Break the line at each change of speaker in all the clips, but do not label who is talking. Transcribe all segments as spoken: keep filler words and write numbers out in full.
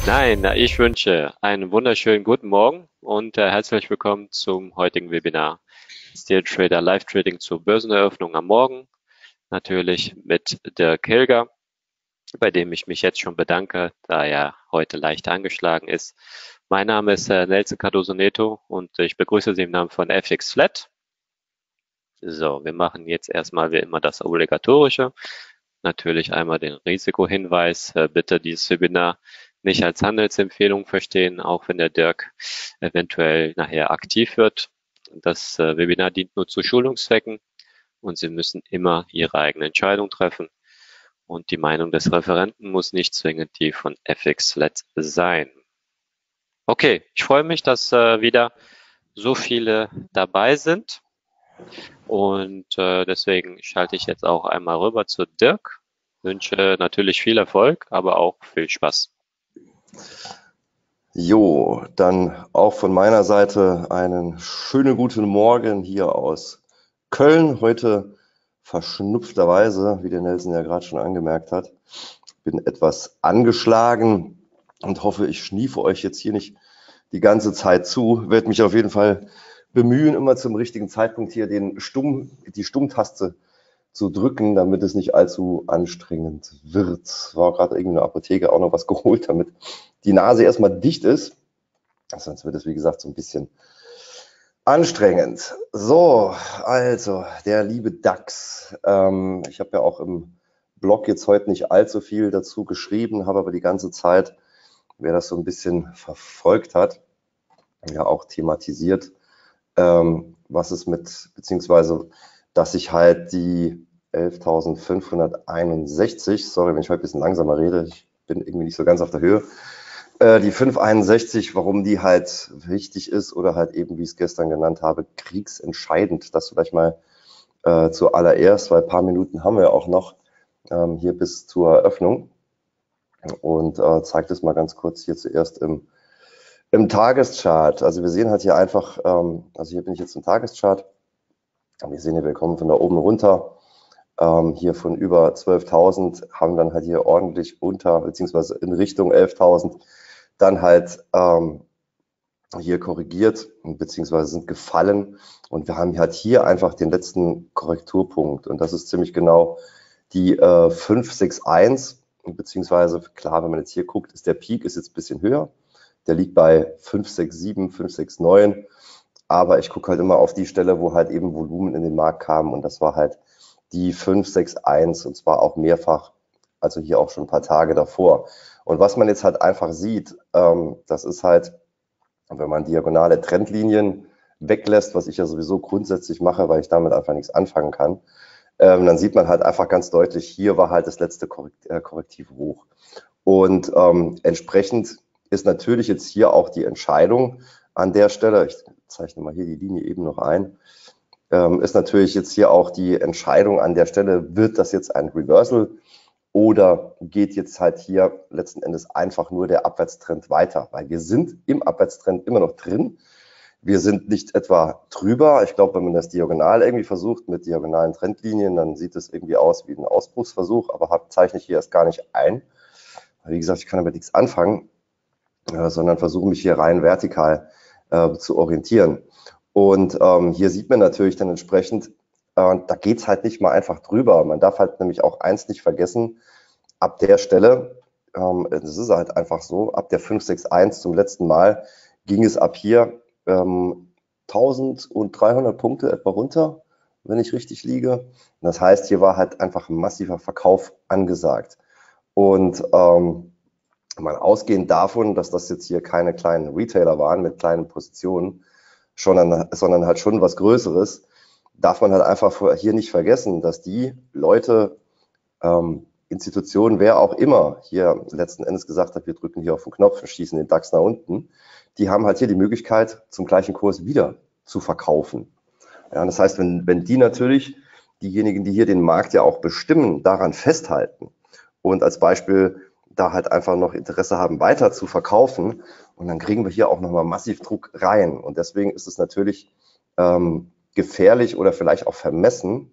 Nein, na, ich wünsche einen wunderschönen guten Morgen und äh, herzlich willkommen zum heutigen Webinar Steel Trader Live Trading zur Börseneröffnung am Morgen. Natürlich mit Dirk Hilger, bei dem ich mich jetzt schon bedanke, da er heute leicht angeschlagen ist. Mein Name ist äh, Nelson Cardoso Neto und ich begrüße Sie im Namen von F X Flat. So, wir machen jetzt erstmal wie immer das Obligatorische. Natürlich einmal den Risikohinweis. Äh, bitte dieses Webinar nicht als Handelsempfehlung verstehen, auch wenn der Dirk eventuell nachher aktiv wird. Das äh, Webinar dient nur zu Schulungszwecken und Sie müssen immer Ihre eigene Entscheidung treffen. Und die Meinung des Referenten muss nicht zwingend die von F X Flat sein. Okay, ich freue mich, dass äh, wieder so viele dabei sind. Und äh, deswegen schalte ich jetzt auch einmal rüber zu Dirk. Wünsche natürlich viel Erfolg, aber auch viel Spaß.
Jo, dann auch von meiner Seite einen schönen guten Morgen hier aus Köln. Heute verschnupfterweise, wie der Nelson ja gerade schon angemerkt hat. Bin etwas angeschlagen und hoffe, ich schniefe euch jetzt hier nicht die ganze Zeit zu. Werde mich auf jeden Fall bemühen, immer zum richtigen Zeitpunkt hier den Stumm, die Stummtaste zu drücken, damit es nicht allzu anstrengend wird. War gerade irgendeine Apotheke auch noch was geholt, damit die Nase erstmal dicht ist. Sonst wird es, wie gesagt, so ein bisschen anstrengend. So, also der liebe DAX. Ähm, ich habe ja auch im Blog jetzt heute nicht allzu viel dazu geschrieben, habe aber die ganze Zeit, wer das so ein bisschen verfolgt hat, ja auch thematisiert, ähm, was es mit, beziehungsweise, dass ich halt die elftausendfünfhunderteinundsechzig, sorry, wenn ich heute ein bisschen langsamer rede, ich bin irgendwie nicht so ganz auf der Höhe, äh, die fünfhunderteinundsechzig, warum die halt wichtig ist oder halt eben, wie ich es gestern genannt habe, kriegsentscheidend. Das vielleicht mal äh, zuallererst, weil ein paar Minuten haben wir auch noch ähm, hier bis zur Eröffnung und äh, zeige das mal ganz kurz hier zuerst im Im Tageschart, also wir sehen halt hier einfach, ähm, also hier bin ich jetzt im Tageschart. Wir sehen hier, wir kommen von da oben runter, ähm, hier von über zwölftausend, haben dann halt hier ordentlich unter, beziehungsweise in Richtung elftausend, dann halt ähm, hier korrigiert, beziehungsweise sind gefallen. Und wir haben halt hier einfach den letzten Korrekturpunkt. Und das ist ziemlich genau die äh, fünf sechs eins, beziehungsweise klar, wenn man jetzt hier guckt, ist der Peak ist jetzt ein bisschen höher. Der liegt bei fünf sechs sieben, fünf sechs neun. Aber ich gucke halt immer auf die Stelle, wo halt eben Volumen in den Markt kam. Und das war halt die fünf sechs eins und zwar auch mehrfach, also hier auch schon ein paar Tage davor. Und was man jetzt halt einfach sieht, ähm, das ist halt, wenn man diagonale Trendlinien weglässt, was ich ja sowieso grundsätzlich mache, weil ich damit einfach nichts anfangen kann, ähm, dann sieht man halt einfach ganz deutlich, hier war halt das letzte Korrekt, äh, Korrektiv hoch. Und ähm, entsprechend ist natürlich jetzt hier auch die Entscheidung an der Stelle, ich zeichne mal hier die Linie eben noch ein, ähm, ist natürlich jetzt hier auch die Entscheidung an der Stelle, wird das jetzt ein Reversal oder geht jetzt halt hier letzten Endes einfach nur der Abwärtstrend weiter, weil wir sind im Abwärtstrend immer noch drin. Wir sind nicht etwa drüber. Ich glaube, wenn man das diagonal irgendwie versucht mit diagonalen Trendlinien, dann sieht es irgendwie aus wie ein Ausbruchsversuch, aber hab, zeichne ich hier erst gar nicht ein. Wie gesagt, ich kann damit nichts anfangen, äh, sondern versuche mich hier rein vertikal äh, zu orientieren. Und ähm, hier sieht man natürlich dann entsprechend, äh, da geht es halt nicht mal einfach drüber. Man darf halt nämlich auch eins nicht vergessen, ab der Stelle, ähm, das ist halt einfach so, ab der fünf sechs eins zum letzten Mal ging es ab hier ähm, eintausenddreihundert Punkte etwa runter, wenn ich richtig liege. Das heißt, hier war halt einfach ein massiver Verkauf angesagt. Und ähm, mal ausgehend davon, dass das jetzt hier keine kleinen Retailer waren mit kleinen Positionen, schon, sondern halt schon was Größeres, darf man halt einfach hier nicht vergessen, dass die Leute, ähm, Institutionen, wer auch immer hier letzten Endes gesagt hat, wir drücken hier auf den Knopf und schießen den DAX nach unten, die haben halt hier die Möglichkeit, zum gleichen Kurs wieder zu verkaufen. Ja, das heißt, wenn, wenn die natürlich, diejenigen, die hier den Markt ja auch bestimmen, daran festhalten und als Beispiel da halt einfach noch Interesse haben, weiter zu verkaufen, und dann kriegen wir hier auch nochmal massiv Druck rein. Und deswegen ist es natürlich ähm, gefährlich oder vielleicht auch vermessen,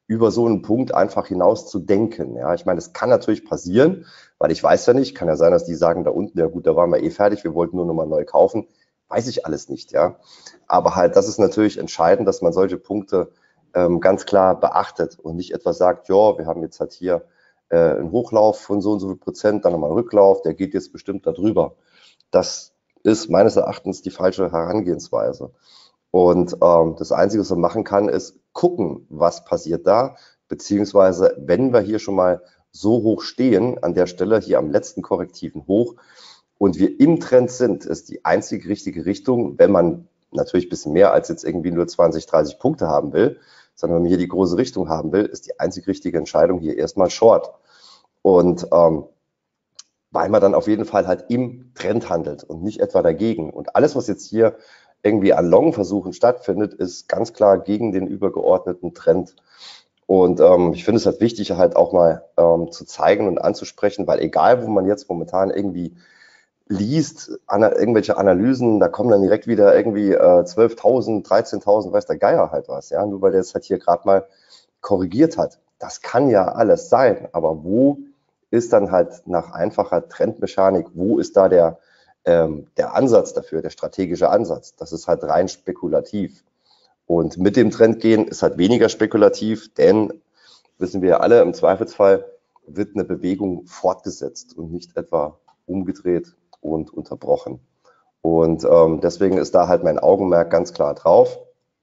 über so einen Punkt einfach hinaus zu denken. Ja, ich meine, es kann natürlich passieren, weil ich weiß ja nicht, kann ja sein, dass die sagen da unten, ja gut, da waren wir eh fertig, wir wollten nur noch mal neu kaufen. Weiß ich alles nicht, ja. Aber halt, das ist natürlich entscheidend, dass man solche Punkte ähm, ganz klar beachtet und nicht etwas sagt, ja, wir haben jetzt halt hier äh, einen Hochlauf von so und so viel Prozent, dann nochmal einen Rücklauf, der geht jetzt bestimmt da drüber. Das ist meines Erachtens die falsche Herangehensweise. Und ähm, das Einzige, was man machen kann, ist gucken, was passiert da, beziehungsweise wenn wir hier schon mal so hoch stehen, an der Stelle hier am letzten korrektiven Hoch und wir im Trend sind, ist die einzig richtige Richtung, wenn man natürlich ein bisschen mehr als jetzt irgendwie nur zwanzig, dreißig Punkte haben will, sondern wenn man hier die große Richtung haben will, ist die einzig richtige Entscheidung hier erstmal Short. Und ähm, weil man dann auf jeden Fall halt im Trend handelt und nicht etwa dagegen. Und alles, was jetzt hier irgendwie an Long-Versuchen stattfindet, ist ganz klar gegen den übergeordneten Trend. Und ähm, ich finde es halt wichtig, halt auch mal ähm, zu zeigen und anzusprechen, weil egal, wo man jetzt momentan irgendwie liest, an, irgendwelche Analysen, da kommen dann direkt wieder irgendwie äh, zwölftausend, dreizehntausend, weiß der Geier halt was, ja, nur weil der jetzt halt hier gerade mal korrigiert hat. Das kann ja alles sein, aber wo ist dann halt nach einfacher Trendmechanik, wo ist da der, ähm, der Ansatz dafür, der strategische Ansatz? Das ist halt rein spekulativ. Und mit dem Trend gehen ist halt weniger spekulativ, denn, wissen wir ja alle, im Zweifelsfall wird eine Bewegung fortgesetzt und nicht etwa umgedreht und unterbrochen. Und ähm, deswegen ist da halt mein Augenmerk ganz klar drauf.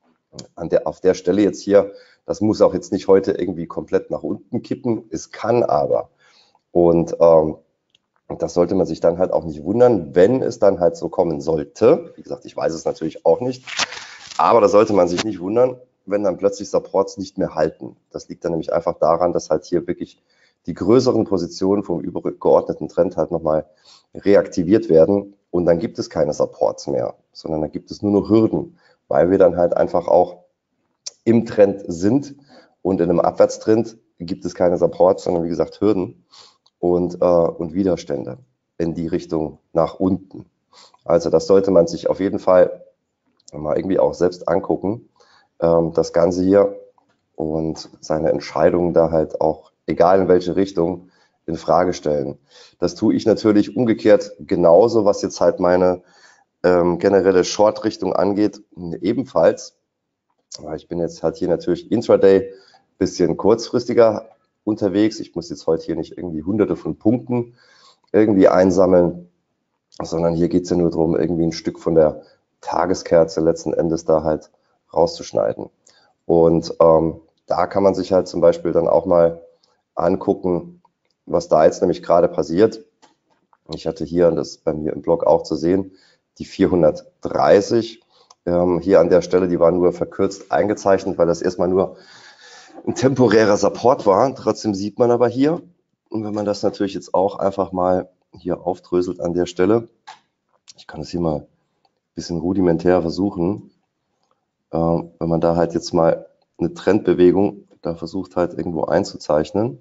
An der, auf der Stelle jetzt hier, das muss auch jetzt nicht heute irgendwie komplett nach unten kippen, es kann aber. Und ähm, das sollte man sich dann halt auch nicht wundern, wenn es dann halt so kommen sollte. Wie gesagt, ich weiß es natürlich auch nicht, aber da sollte man sich nicht wundern, wenn dann plötzlich Supports nicht mehr halten. Das liegt dann nämlich einfach daran, dass halt hier wirklich die größeren Positionen vom übergeordneten Trend halt nochmal reaktiviert werden und dann gibt es keine Supports mehr, sondern dann gibt es nur noch Hürden, weil wir dann halt einfach auch im Trend sind und in einem Abwärtstrend gibt es keine Supports, sondern wie gesagt Hürden und, äh, und Widerstände in die Richtung nach unten. Also das sollte man sich auf jeden Fall mal irgendwie auch selbst angucken, ähm, das Ganze hier und seine Entscheidungen da halt auch, egal in welche Richtung, in Frage stellen. Das tue ich natürlich umgekehrt genauso, was jetzt halt meine ähm, generelle Short-Richtung angeht, ebenfalls. Aber ich bin jetzt halt hier natürlich Intraday bisschen kurzfristiger unterwegs. Ich muss jetzt heute hier nicht irgendwie hunderte von Punkten irgendwie einsammeln, sondern hier geht es ja nur darum, irgendwie ein Stück von der Tageskerze letzten Endes da halt rauszuschneiden. Und ähm, da kann man sich halt zum Beispiel dann auch mal angucken, was da jetzt nämlich gerade passiert. Ich hatte hier, und das ist bei mir im Blog auch zu sehen, die vierhundertdreißig. Ähm, hier an der Stelle, die war nur verkürzt eingezeichnet, weil das erstmal nur ein temporärer Support war. Trotzdem sieht man aber hier, und wenn man das natürlich jetzt auch einfach mal hier aufdröselt an der Stelle, ich kann es hier mal ein bisschen rudimentär versuchen, äh, wenn man da halt jetzt mal eine Trendbewegung da versucht halt irgendwo einzuzeichnen,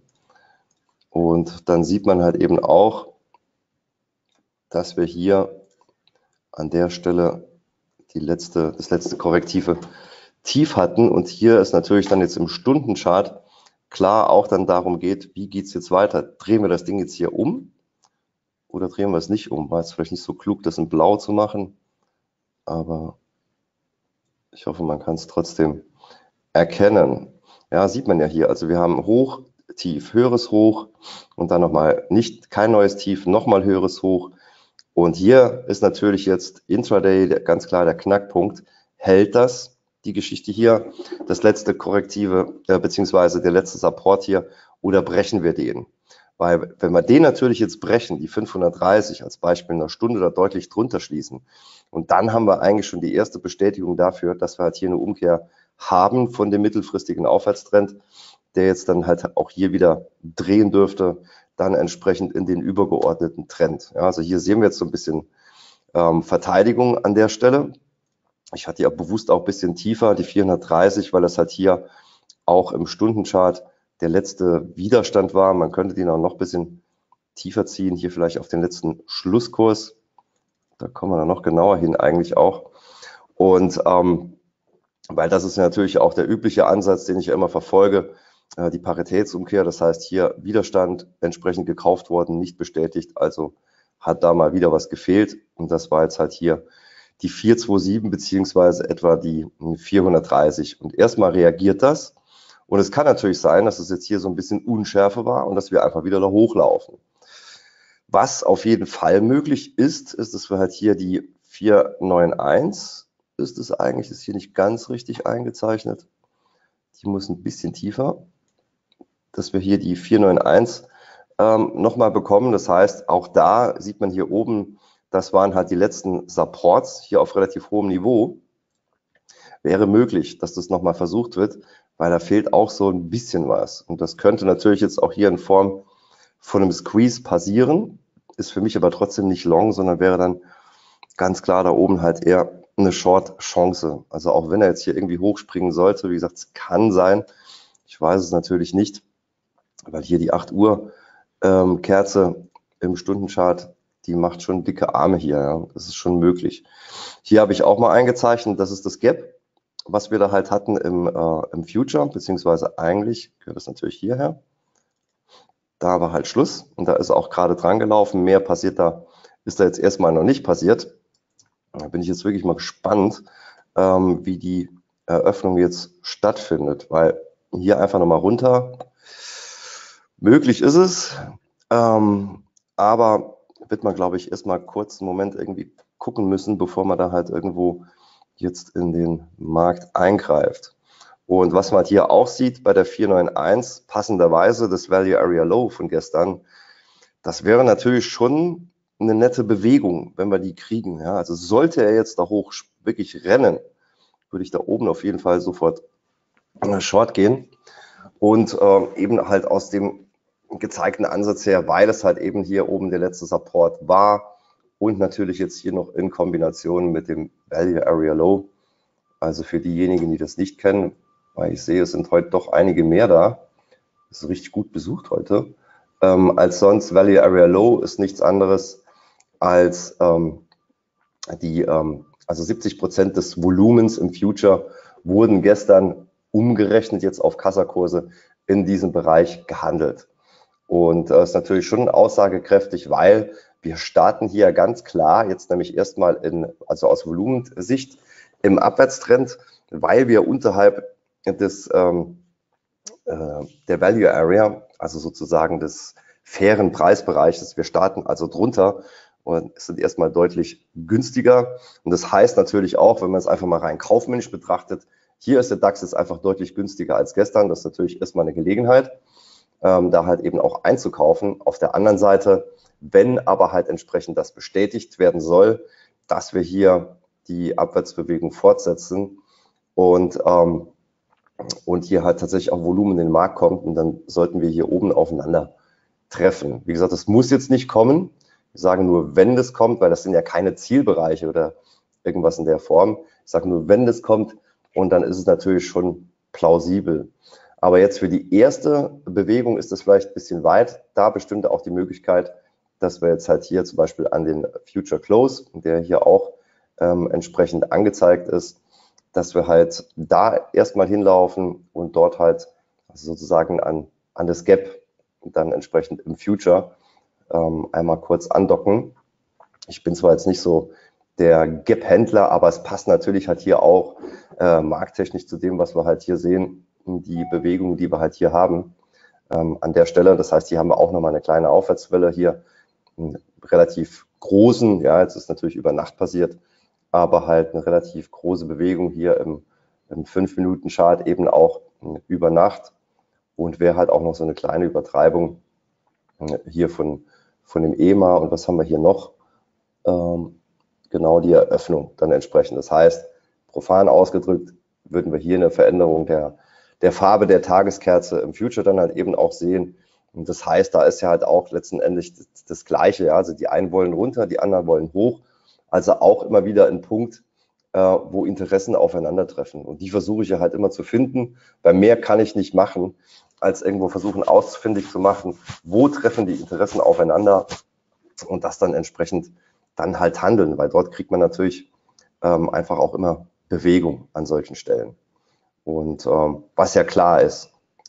und dann sieht man halt eben auch, dass wir hier an der Stelle die letzte, das letzte korrektive Tief hatten. Und hier ist natürlich dann jetzt im Stundenchart klar auch dann darum geht, wie geht es jetzt weiter? Drehen wir das Ding jetzt hier um oder drehen wir es nicht um? War es vielleicht nicht so klug, das in Blau zu machen, aber ich hoffe, man kann es trotzdem erkennen. Ja, sieht man ja hier. Also wir haben Hoch, Tief, höheres Hoch und dann nochmal nicht kein neues Tief, nochmal höheres Hoch. Und hier ist natürlich jetzt Intraday der, ganz klar der Knackpunkt. Hält das, die Geschichte hier, das letzte korrektive, äh, beziehungsweise der letzte Support hier, oder brechen wir den? Weil wenn wir den natürlich jetzt brechen, die fünfhundertdreißig als Beispiel in einer Stunde oder deutlich drunter schließen, und dann haben wir eigentlich schon die erste Bestätigung dafür, dass wir halt hier eine Umkehr haben von dem mittelfristigen Aufwärtstrend, der jetzt dann halt auch hier wieder drehen dürfte, dann entsprechend in den übergeordneten Trend. Ja, also hier sehen wir jetzt so ein bisschen ähm, Verteidigung an der Stelle. Ich hatte ja bewusst auch ein bisschen tiefer, die vierhundertdreißig, weil das halt hier auch im Stundenchart der letzte Widerstand war. Man könnte den auch noch ein bisschen tiefer ziehen, hier vielleicht auf den letzten Schlusskurs. Da kommen wir dann noch genauer hin eigentlich auch. Und ähm, weil das ist natürlich auch der übliche Ansatz, den ich ja immer verfolge, äh, die Paritätsumkehr, das heißt hier Widerstand entsprechend gekauft worden, nicht bestätigt, also hat da mal wieder was gefehlt und das war jetzt halt hier die vierhundertsiebenundzwanzig beziehungsweise etwa die vierhundertdreißig und erstmal reagiert das und es kann natürlich sein, dass es jetzt hier so ein bisschen Unschärfe war und dass wir einfach wieder da hochlaufen. Was auf jeden Fall möglich ist, ist, dass wir halt hier die vierhunderteinundneunzig, ist es eigentlich, ist hier nicht ganz richtig eingezeichnet. Die muss ein bisschen tiefer, dass wir hier die vierhunderteinundneunzig ähm, nochmal bekommen. Das heißt, auch da sieht man hier oben, das waren halt die letzten Supports hier auf relativ hohem Niveau. Wäre möglich, dass das nochmal versucht wird, weil da fehlt auch so ein bisschen was. Und das könnte natürlich jetzt auch hier in Form von einem Squeeze passieren. Ist für mich aber trotzdem nicht long, sondern wäre dann ganz klar da oben halt eher eine Short-Chance. Also auch wenn er jetzt hier irgendwie hochspringen sollte, wie gesagt, es kann sein. Ich weiß es natürlich nicht, weil hier die acht Uhr ähm, Kerze im Stundenchart, die macht schon dicke Arme hier. Ja. Das ist schon möglich. Hier habe ich auch mal eingezeichnet, das ist das Gap, was wir da halt hatten im, äh, im Future, beziehungsweise eigentlich gehört das natürlich hierher. Da war halt Schluss und da ist auch gerade dran gelaufen. Mehr passiert da, ist da jetzt erstmal noch nicht passiert. Da bin ich jetzt wirklich mal gespannt, ähm, wie die Eröffnung jetzt stattfindet, weil hier einfach nochmal runter. Möglich ist es, ähm, aber wird man, glaube ich, erstmal kurz einen Moment irgendwie gucken müssen, bevor man da halt irgendwo jetzt in den Markt eingreift. Und was man halt hier auch sieht bei der vierhunderteinundneunzig, passenderweise das Value Area Low von gestern, das wäre natürlich schon eine nette Bewegung, wenn wir die kriegen. Ja, also sollte er jetzt da hoch wirklich rennen, würde ich da oben auf jeden Fall sofort Short gehen. Und äh, eben halt aus dem gezeigten Ansatz her, weil es halt eben hier oben der letzte Support war und natürlich jetzt hier noch in Kombination mit dem Value Area Low. Also für diejenigen, die das nicht kennen, weil ich sehe, es sind heute doch einige mehr da. Das ist richtig gut besucht heute. Ähm, als sonst, Value Area Low ist nichts anderes als ähm, die, ähm, also siebzig Prozent des Volumens im Future wurden gestern umgerechnet jetzt auf Kassakurse in diesem Bereich gehandelt. Und das ist natürlich schon aussagekräftig, weil wir starten hier ganz klar jetzt nämlich erstmal in, also aus Volumensicht im Abwärtstrend, weil wir unterhalb des ähm, äh, der Value Area, also sozusagen des fairen Preisbereiches, wir starten also drunter und sind erstmal deutlich günstiger. Und das heißt natürlich auch, wenn man es einfach mal rein kaufmännisch betrachtet, hier ist der DAX jetzt einfach deutlich günstiger als gestern. Das ist natürlich erstmal eine Gelegenheit, ähm, da halt eben auch einzukaufen. Auf der anderen Seite, wenn aber halt entsprechend das bestätigt werden soll, dass wir hier die Abwärtsbewegung fortsetzen und, ähm, und hier halt tatsächlich auch Volumen in den Markt kommt, und dann sollten wir hier oben aufeinander treffen. Wie gesagt, das muss jetzt nicht kommen. Ich sage nur, wenn das kommt, weil das sind ja keine Zielbereiche oder irgendwas in der Form. Ich sage nur, wenn das kommt, und dann ist es natürlich schon plausibel. Aber jetzt für die erste Bewegung ist das vielleicht ein bisschen weit. Da bestimmt auch die Möglichkeit, dass wir jetzt halt hier zum Beispiel an den Future Close, der hier auch ähm, entsprechend angezeigt ist, dass wir halt da erstmal hinlaufen und dort halt also sozusagen an, an das Gap dann entsprechend im Future ähm, einmal kurz andocken. Ich bin zwar jetzt nicht so der Gap-Händler, aber es passt natürlich halt hier auch äh, markttechnisch zu dem, was wir halt hier sehen, die Bewegung, die wir halt hier haben ähm, an der Stelle. Das heißt, hier haben wir auch nochmal eine kleine Aufwärtswelle hier, einen relativ großen, ja, jetzt ist natürlich über Nacht passiert, aber halt eine relativ große Bewegung hier im, im fünf Minuten Chart eben auch über Nacht, und wäre halt auch noch so eine kleine Übertreibung hier von, von dem E M A. Und was haben wir hier noch? Ähm, genau die Eröffnung dann entsprechend. Das heißt, profan ausgedrückt würden wir hier eine Veränderung der, der Farbe der Tageskerze im Future dann halt eben auch sehen. Und das heißt, da ist ja halt auch letztendlich das, das Gleiche. Ja? Also die einen wollen runter, die anderen wollen hoch. Also auch immer wieder ein Punkt, äh, wo Interessen aufeinandertreffen. Und die versuche ich ja halt immer zu finden. Bei mehr kann ich nicht machen, als irgendwo versuchen ausfindig zu machen, wo treffen die Interessen aufeinander, und das dann entsprechend dann halt handeln, weil dort kriegt man natürlich ähm, einfach auch immer Bewegung an solchen Stellen. Und ähm, was ja klar ist,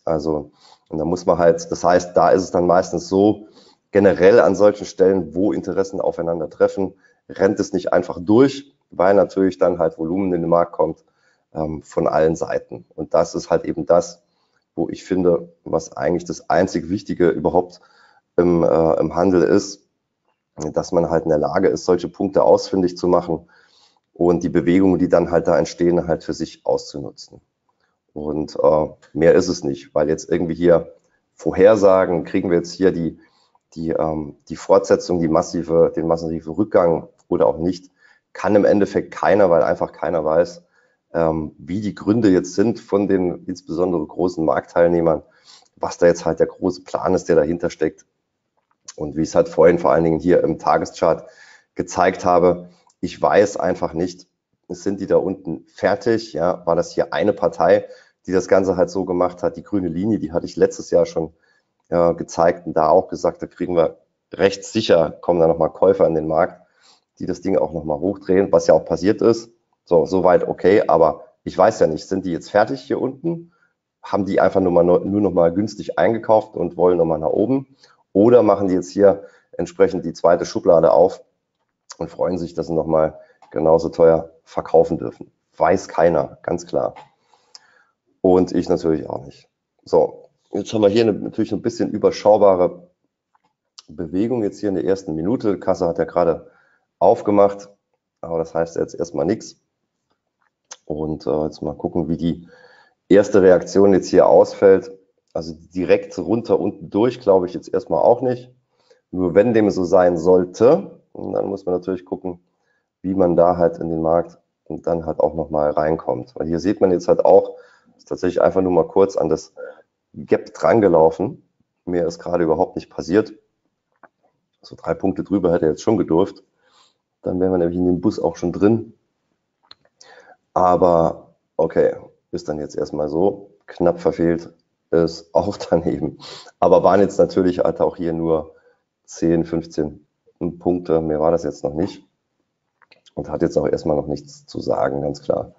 Also, und da muss man halt, das heißt, da ist es dann meistens so, generell an solchen Stellen, wo Interessen aufeinandertreffen, rennt es nicht einfach durch, weil natürlich dann halt Volumen in den Markt kommt ähm, von allen Seiten. Und das ist halt eben das, wo ich finde, was eigentlich das einzig Wichtige überhaupt im, äh, im Handel ist, dass man halt in der Lage ist, solche Punkte ausfindig zu machen und die Bewegungen, die dann halt da entstehen, halt für sich auszunutzen. Und äh, mehr ist es nicht, weil jetzt irgendwie hier Vorhersagen, kriegen wir jetzt hier die, die, ähm, die Fortsetzung, die massive, den massiven Rückgang oder auch nicht, kann im Endeffekt keiner, weil einfach keiner weiß, ähm, wie die Gründe jetzt sind von den insbesondere großen Marktteilnehmern, was da jetzt halt der große Plan ist, der dahinter steckt. Und wie ich es halt vorhin vor allen Dingen hier im Tageschart gezeigt habe, ich weiß einfach nicht, sind die da unten fertig? Ja, war das hier eine Partei, die das Ganze halt so gemacht hat? Die grüne Linie, die hatte ich letztes Jahr schon ja, gezeigt und da auch gesagt, da kriegen wir recht sicher, kommen da nochmal Käufer in den Markt, die das Ding auch nochmal hochdrehen, was ja auch passiert ist. So, soweit okay, aber ich weiß ja nicht, sind die jetzt fertig hier unten? Haben die einfach nur, mal, nur noch mal günstig eingekauft und wollen nochmal nach oben? Oder machen die jetzt hier entsprechend die zweite Schublade auf und freuen sich, dass sie nochmal genauso teuer verkaufen dürfen? Weiß keiner, ganz klar. Und ich natürlich auch nicht. So, jetzt haben wir hier eine, natürlich ein bisschen überschaubare Bewegung jetzt hier in der ersten Minute. Kasse hat ja gerade aufgemacht, aber das heißt jetzt erstmal nichts. Und äh, jetzt mal gucken, wie die erste Reaktion jetzt hier ausfällt. Also direkt runter unten durch, glaube ich jetzt erstmal auch nicht. Nur wenn dem so sein sollte, dann muss man natürlich gucken, wie man da halt in den Markt und dann halt auch nochmal reinkommt. Weil hier sieht man jetzt halt auch, ist tatsächlich einfach nur mal kurz an das Gap dran gelaufen. Mehr ist gerade überhaupt nicht passiert. So drei Punkte drüber hätte er jetzt schon gedurft. Dann wären wir nämlich in dem Bus auch schon drin. Aber okay, ist dann jetzt erstmal so. Knapp verfehlt ist auch daneben. Aber waren jetzt natürlich halt auch hier nur zehn, fünfzehn Punkte. Mehr war das jetzt noch nicht. Und hat jetzt auch erstmal noch nichts zu sagen, ganz klar.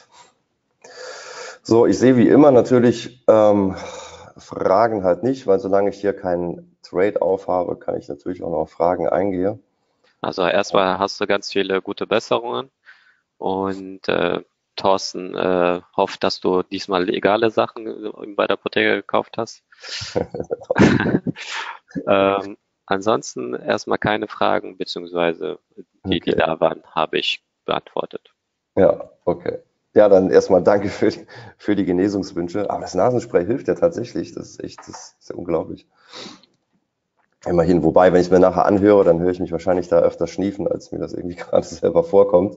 So, ich sehe wie immer natürlich ähm, Fragen halt nicht, weil solange ich hier keinen Trade aufhabe, kann ich natürlich auch noch auf Fragen eingehen.
Also erstmal hast du ganz viele gute Besserungen und äh, Thorsten äh, hofft, dass du diesmal legale Sachen bei der Apotheke gekauft hast. ähm, ansonsten erstmal keine Fragen, beziehungsweise die, die
Okay.
da waren, habe ich beantwortet.
Ja, okay. Ja, dann erstmal danke für, für die Genesungswünsche. Aber das Nasenspray hilft ja tatsächlich. Das ist echt, das ist ja unglaublich. Immerhin, wobei, wenn ich mir nachher anhöre, dann höre ich mich wahrscheinlich da öfter schniefen, als mir das irgendwie gerade selber vorkommt.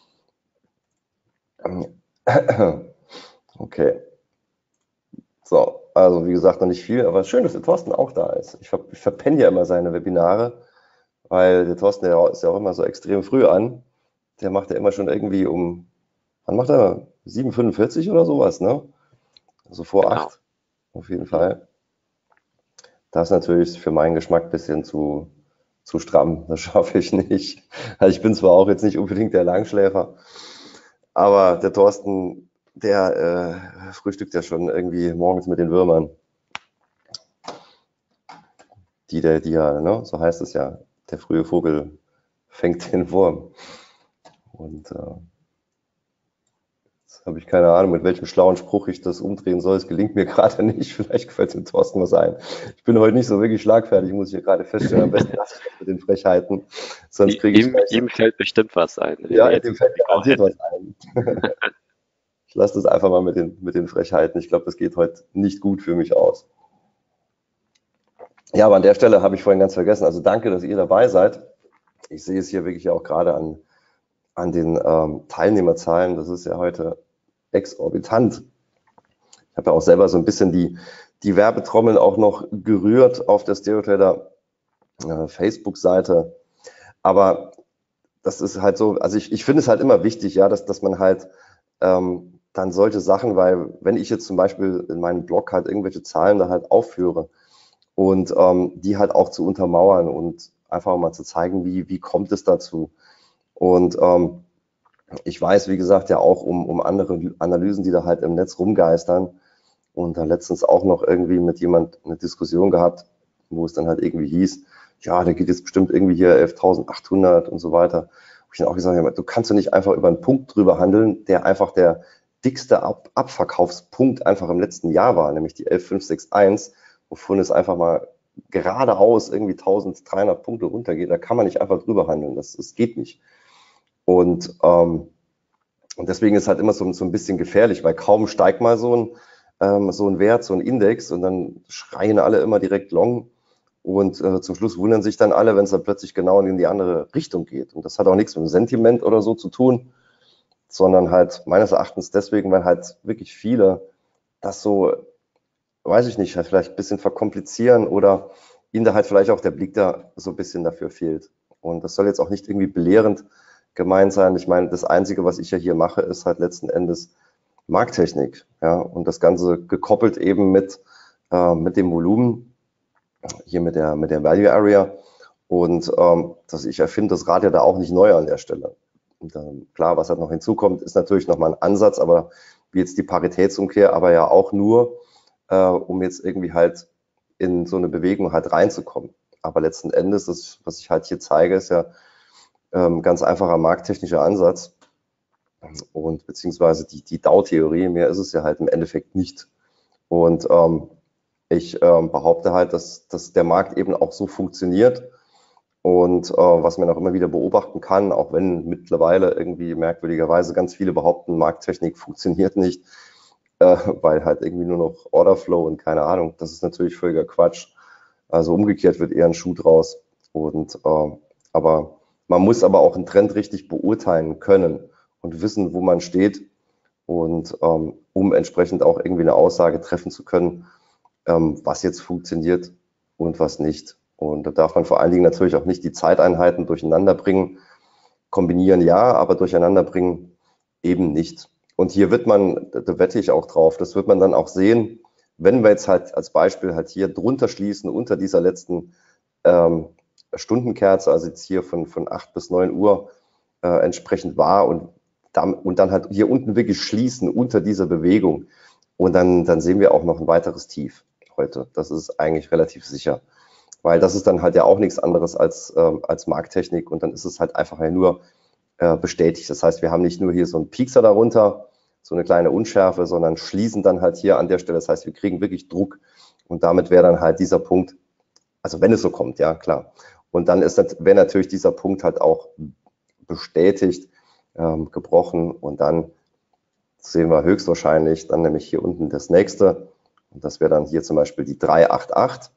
Okay. So, also wie gesagt, noch nicht viel, aber schön, dass der Thorsten auch da ist. Ich, ver ich verpenne ja immer seine Webinare, weil der Thorsten, der ist ja auch immer so extrem früh an. Der macht ja immer schon irgendwie um, wann macht er? sieben Uhr fünfundvierzig oder sowas, ne? Also vor
Genau.
acht, auf jeden Fall. Das ist natürlich für meinen Geschmack ein bisschen zu, zu stramm. Das schaffe ich nicht. Also ich bin zwar auch jetzt nicht unbedingt der Langschläfer, aber der Thorsten, der äh, frühstückt ja schon irgendwie morgens mit den Würmern. Die, der, die ja, ne, so heißt es ja, der frühe Vogel fängt den Wurm. Und äh, jetzt habe ich keine Ahnung, mit welchem schlauen Spruch ich das umdrehen soll. Es gelingt mir gerade nicht. Vielleicht gefällt dem Thorsten was ein. Ich bin heute nicht so wirklich schlagfertig, muss ich hier gerade feststellen. Am besten lasse ich das mit den Frechheiten. Sonst kriege ich
Ihm, ihm fällt bestimmt was ein.
Ja, dem fällt garantiert was ein. Ich lasse das einfach mal mit den, mit den Frechheiten. Ich glaube, das geht heute nicht gut für mich aus. Ja, aber an der Stelle habe ich vorhin ganz vergessen. Also danke, dass ihr dabei seid. Ich sehe es hier wirklich auch gerade an, an den ähm, Teilnehmerzahlen. Das ist ja heute exorbitant. Ich habe ja auch selber so ein bisschen die, die Werbetrommeln auch noch gerührt auf der StereoTrader äh, Facebook-Seite. Aber das ist halt so, also ich, ich finde es halt immer wichtig, ja, dass, dass man halt ähm, dann solche Sachen, weil wenn ich jetzt zum Beispiel in meinem Blog halt irgendwelche Zahlen da halt aufführe und ähm, die halt auch zu untermauern und einfach mal zu zeigen, wie, wie kommt es dazu. Und ähm, ich weiß, wie gesagt, ja auch um, um andere Analysen, die da halt im Netz rumgeistern. Und dann letztens auch noch irgendwie mit jemand eine Diskussion gehabt, wo es dann halt irgendwie hieß, ja, der geht jetzt bestimmt irgendwie hier elftausendachthundert und so weiter. Wo ich dann auch gesagt habe, du kannst doch nicht einfach über einen Punkt drüber handeln, der einfach der dickste Ab Abverkaufspunkt einfach im letzten Jahr war, nämlich die elf fünf sechs eins, wovon es einfach mal geradeaus irgendwie eintausenddreihundert Punkte runtergeht. Da kann man nicht einfach drüber handeln, das, das geht nicht. Und, ähm, und deswegen ist halt immer so, so ein bisschen gefährlich, weil kaum steigt mal so ein, ähm, so ein Wert, so ein Index und dann schreien alle immer direkt long. Und äh, zum Schluss wundern sich dann alle, wenn es dann plötzlich genau in die andere Richtung geht. Und das hat auch nichts mit dem Sentiment oder so zu tun, sondern halt meines Erachtens deswegen, weil halt wirklich viele das so, weiß ich nicht, halt vielleicht ein bisschen verkomplizieren oder ihnen da halt vielleicht auch der Blick da so ein bisschen dafür fehlt. Und das soll jetzt auch nicht irgendwie belehrend gemeint sein. Ich meine, das Einzige, was ich ja hier mache, ist halt letzten Endes Markttechnik. Ja, und das Ganze gekoppelt eben mit, äh, mit dem Volumen, hier mit der, mit der Value Area. Und ähm, dass ich erfinde das Rad ja da auch nicht neu an der Stelle. Und dann, klar, was halt noch hinzukommt, ist natürlich nochmal ein Ansatz, aber wie jetzt die Paritätsumkehr, aber ja auch nur, äh, um jetzt irgendwie halt in so eine Bewegung halt reinzukommen. Aber letzten Endes, das, was ich halt hier zeige, ist ja ähm, ganz einfacher markttechnischer Ansatz und beziehungsweise die, die Dow-Theorie, mehr ist es ja halt im Endeffekt nicht. Und ähm, ich ähm, behaupte halt, dass, dass der Markt eben auch so funktioniert und äh, was man auch immer wieder beobachten kann, auch wenn mittlerweile irgendwie merkwürdigerweise ganz viele behaupten, Markttechnik funktioniert nicht, äh, weil halt irgendwie nur noch Orderflow und keine Ahnung, das ist natürlich völliger Quatsch. Also umgekehrt wird eher ein Schuh draus. Und, äh, aber man muss aber auch einen Trend richtig beurteilen können und wissen, wo man steht und ähm, um entsprechend auch irgendwie eine Aussage treffen zu können, ähm, was jetzt funktioniert und was nicht. Und da darf man vor allen Dingen natürlich auch nicht die Zeiteinheiten durcheinander bringen. Kombinieren ja, aber durcheinander bringen eben nicht. Und hier wird man, da wette ich auch drauf, das wird man dann auch sehen, wenn wir jetzt halt als Beispiel halt hier drunter schließen, unter dieser letzten ähm, Stundenkerze, also jetzt hier von, von acht bis neun Uhr äh, entsprechend war und dann, und dann halt hier unten wirklich schließen unter dieser Bewegung. Und dann, dann sehen wir auch noch ein weiteres Tief heute. Das ist eigentlich relativ sicher. Weil das ist dann halt ja auch nichts anderes als, ähm, als Markttechnik und dann ist es halt einfach ja nur äh, bestätigt. Das heißt, wir haben nicht nur hier so einen Piekser darunter, so eine kleine Unschärfe, sondern schließen dann halt hier an der Stelle. Das heißt, wir kriegen wirklich Druck und damit wäre dann halt dieser Punkt, also wenn es so kommt, ja klar. Und dann ist wäre natürlich dieser Punkt halt auch bestätigt, ähm, gebrochen und dann sehen wir höchstwahrscheinlich dann nämlich hier unten das nächste und das wäre dann hier zum Beispiel die drei acht acht,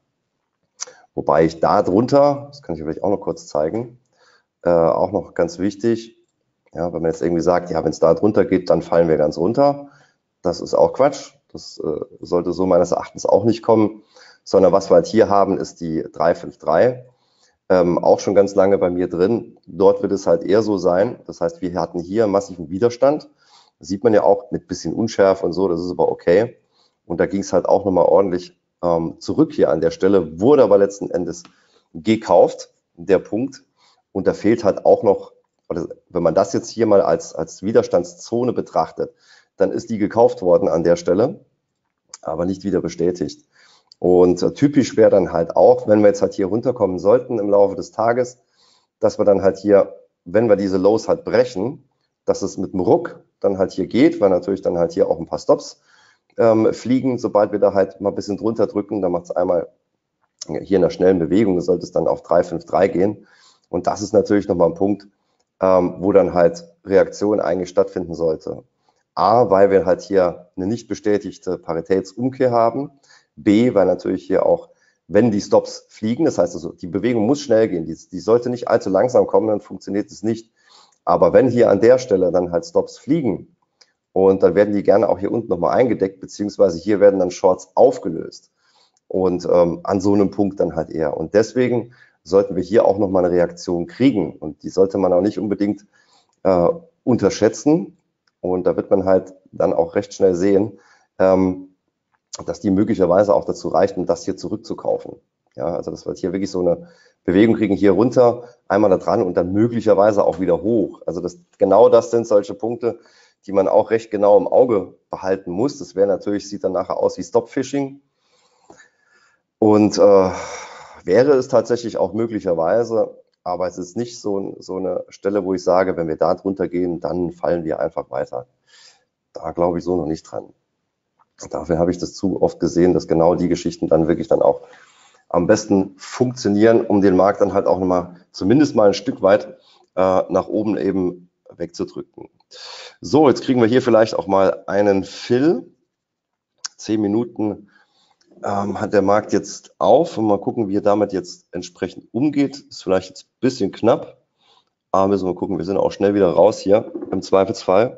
wobei ich da drunter, das kann ich vielleicht auch noch kurz zeigen, äh, auch noch ganz wichtig, ja, wenn man jetzt irgendwie sagt, ja, wenn es da drunter geht, dann fallen wir ganz runter, das ist auch Quatsch, das äh, sollte so meines Erachtens auch nicht kommen, sondern was wir halt hier haben, ist die drei fünf drei, ähm, auch schon ganz lange bei mir drin, dort wird es halt eher so sein, das heißt, wir hatten hier massiven Widerstand. Das sieht man ja auch mit bisschen Unschärfe und so, das ist aber okay. Und da ging es halt auch nochmal ordentlich ähm, zurück hier an der Stelle, wurde aber letzten Endes gekauft, der Punkt. Und da fehlt halt auch noch, oder wenn man das jetzt hier mal als, als Widerstandszone betrachtet, dann ist die gekauft worden an der Stelle, aber nicht wieder bestätigt. Und äh, typisch wäre dann halt auch, wenn wir jetzt halt hier runterkommen sollten im Laufe des Tages, dass wir dann halt hier, wenn wir diese Lows halt brechen, dass es mit dem Ruck dann halt hier geht, weil natürlich dann halt hier auch ein paar Stops ähm, fliegen. Sobald wir da halt mal ein bisschen drunter drücken, dann macht es einmal hier in einer schnellen Bewegung, sollte es dann auf drei fünf drei gehen. Und das ist natürlich nochmal ein Punkt, ähm, wo dann halt Reaktion eigentlich stattfinden sollte. A, weil wir halt hier eine nicht bestätigte Paritätsumkehr haben. B, weil natürlich hier auch, wenn die Stops fliegen, das heißt also, die Bewegung muss schnell gehen, die, die sollte nicht allzu langsam kommen, dann funktioniert es nicht. Aber wenn hier an der Stelle dann halt Stops fliegen und dann werden die gerne auch hier unten nochmal eingedeckt, beziehungsweise hier werden dann Shorts aufgelöst und ähm, an so einem Punkt dann halt eher. Und deswegen sollten wir hier auch nochmal eine Reaktion kriegen und die sollte man auch nicht unbedingt äh, unterschätzen und da wird man halt dann auch recht schnell sehen, ähm, dass die möglicherweise auch dazu reicht, um das hier zurückzukaufen. Ja, also das wird hier wirklich so eine Bewegung kriegen, hier runter, einmal da dran und dann möglicherweise auch wieder hoch. Also das, genau das sind solche Punkte, die man auch recht genau im Auge behalten muss. Das wäre natürlich, sieht dann nachher aus wie Stop-Fishing. Und äh, wäre es tatsächlich auch möglicherweise, aber es ist nicht so, so eine Stelle, wo ich sage, wenn wir da drunter gehen, dann fallen wir einfach weiter. Da glaube ich so noch nicht dran. Dafür habe ich das zu oft gesehen, dass genau die Geschichten dann wirklich dann auch am besten funktionieren, um den Markt dann halt auch nochmal zumindest mal ein Stück weit äh, nach oben eben wegzudrücken. So, jetzt kriegen wir hier vielleicht auch mal einen Fill. Zehn Minuten ähm, hat der Markt jetzt auf und mal gucken, wie er damit jetzt entsprechend umgeht. Ist vielleicht jetzt ein bisschen knapp, aber müssen wir gucken. Wir sind auch schnell wieder raus hier im Zweifelsfall.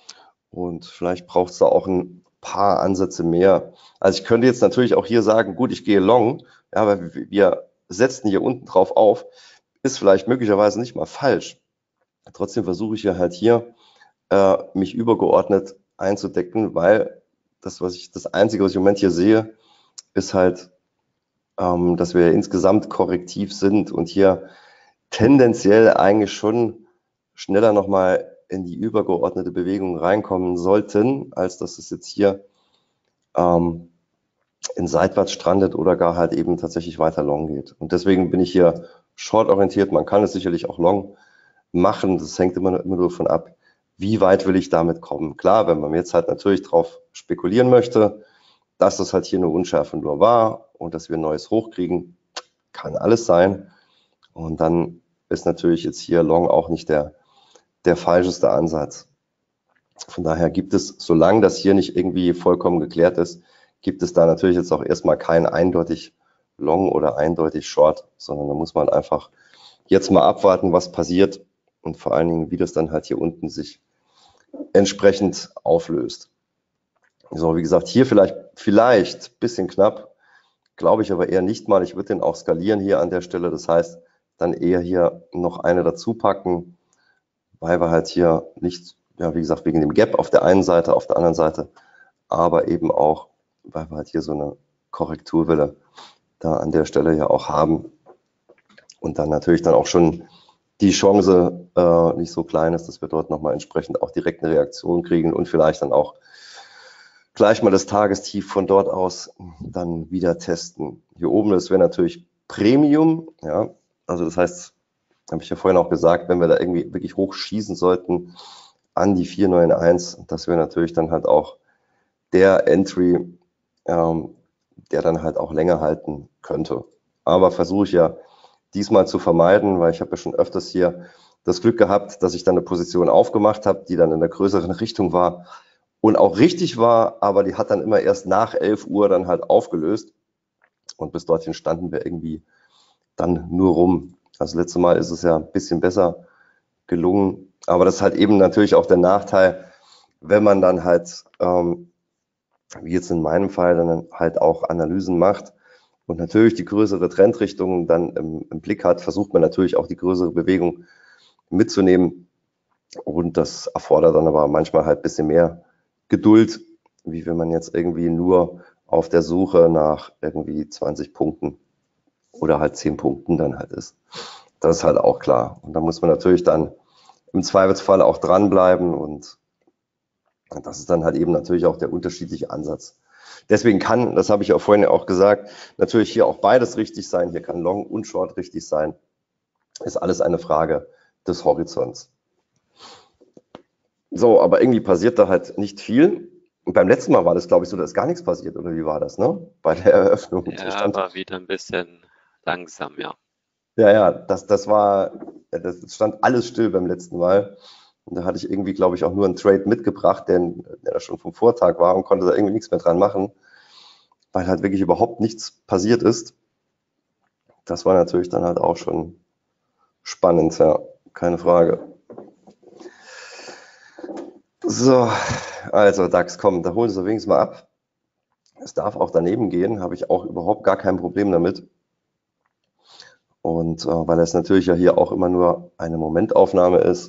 Und vielleicht braucht es da auch ein paar Ansätze mehr. Also ich könnte jetzt natürlich auch hier sagen, gut, ich gehe long, ja, aber wir setzen hier unten drauf auf, ist vielleicht möglicherweise nicht mal falsch. Trotzdem versuche ich ja halt hier äh, mich übergeordnet einzudecken, weil das, was ich, das Einzige, was ich im Moment hier sehe, ist halt, ähm, dass wir insgesamt korrektiv sind und hier tendenziell eigentlich schon schneller nochmal in die übergeordnete Bewegung reinkommen sollten, als dass es jetzt hier ähm, in seitwärts strandet oder gar halt eben tatsächlich weiter long geht. Und deswegen bin ich hier short orientiert. Man kann es sicherlich auch long machen. Das hängt immer, immer nur davon ab, wie weit will ich damit kommen. Klar, wenn man jetzt halt natürlich drauf spekulieren möchte, dass das halt hier eine Unschärfe nur war und dass wir ein neues Hoch kriegen, kann alles sein. Und dann ist natürlich jetzt hier long auch nicht der der falscheste Ansatz. Von daher gibt es, solange das hier nicht irgendwie vollkommen geklärt ist, gibt es da natürlich jetzt auch erstmal kein eindeutig Long oder eindeutig Short, sondern da muss man einfach jetzt mal abwarten, was passiert und vor allen Dingen, wie das dann halt hier unten sich entsprechend auflöst. So, wie gesagt, hier vielleicht, vielleicht ein bisschen knapp, glaube ich aber eher nicht mal. Ich würde den auch skalieren hier an der Stelle. Das heißt, dann eher hier noch eine dazu packen, weil wir halt hier nicht, ja, wie gesagt, wegen dem Gap auf der einen Seite, auf der anderen Seite, aber eben auch, weil wir halt hier so eine Korrekturwelle da an der Stelle ja auch haben und dann natürlich dann auch schon die Chance äh, nicht so klein ist, dass wir dort nochmal entsprechend auch direkt eine Reaktion kriegen und vielleicht dann auch gleich mal das Tagestief von dort aus dann wieder testen. Hier oben, das wäre natürlich Premium, ja, also das heißt, habe ich ja vorhin auch gesagt, wenn wir da irgendwie wirklich hochschießen sollten an die vier neun eins, das wäre natürlich dann halt auch der Entry, ähm, der dann halt auch länger halten könnte. Aber versuche ich ja diesmal zu vermeiden, weil ich habe ja schon öfters hier das Glück gehabt, dass ich dann eine Position aufgemacht habe, die dann in der größeren Richtung war und auch richtig war, aber die hat dann immer erst nach elf Uhr dann halt aufgelöst und bis dorthin standen wir irgendwie dann nur rum. Das letzte Mal ist es ja ein bisschen besser gelungen, aber das ist halt eben natürlich auch der Nachteil, wenn man dann halt, ähm, wie jetzt in meinem Fall, dann halt auch Analysen macht und natürlich die größere Trendrichtung dann im, im Blick hat, versucht man natürlich auch die größere Bewegung mitzunehmen und das erfordert dann aber manchmal halt ein bisschen mehr Geduld, wie wenn man jetzt irgendwie nur auf der Suche nach irgendwie zwanzig Punkten oder halt zehn Punkten dann halt ist. Das ist halt auch klar. Und da muss man natürlich dann im Zweifelsfall auch dranbleiben und das ist dann halt eben natürlich auch der unterschiedliche Ansatz. Deswegen kann, das habe ich auch vorhin auch gesagt, natürlich hier auch beides richtig sein. Hier kann Long und Short richtig sein. Ist alles eine Frage des Horizonts. So, aber irgendwie passiert da halt nicht viel. Und beim letzten Mal war das, glaube ich, so, dass gar nichts passiert, oder wie war das, ne? Bei der Eröffnung.
Ja, war wieder ein bisschen langsam, ja.
Ja, ja, das, das war, das stand alles still beim letzten Mal. Und da hatte ich irgendwie, glaube ich, auch nur einen Trade mitgebracht, der, der schon vom Vortag war und konnte da irgendwie nichts mehr dran machen, weil halt wirklich überhaupt nichts passiert ist. Das war natürlich dann halt auch schon spannend, ja, keine Frage. So, also DAX, komm, da holen Sie wenigstens mal ab. Es darf auch daneben gehen, habe ich auch überhaupt gar kein Problem damit. Und äh, weil es natürlich ja hier auch immer nur eine Momentaufnahme ist,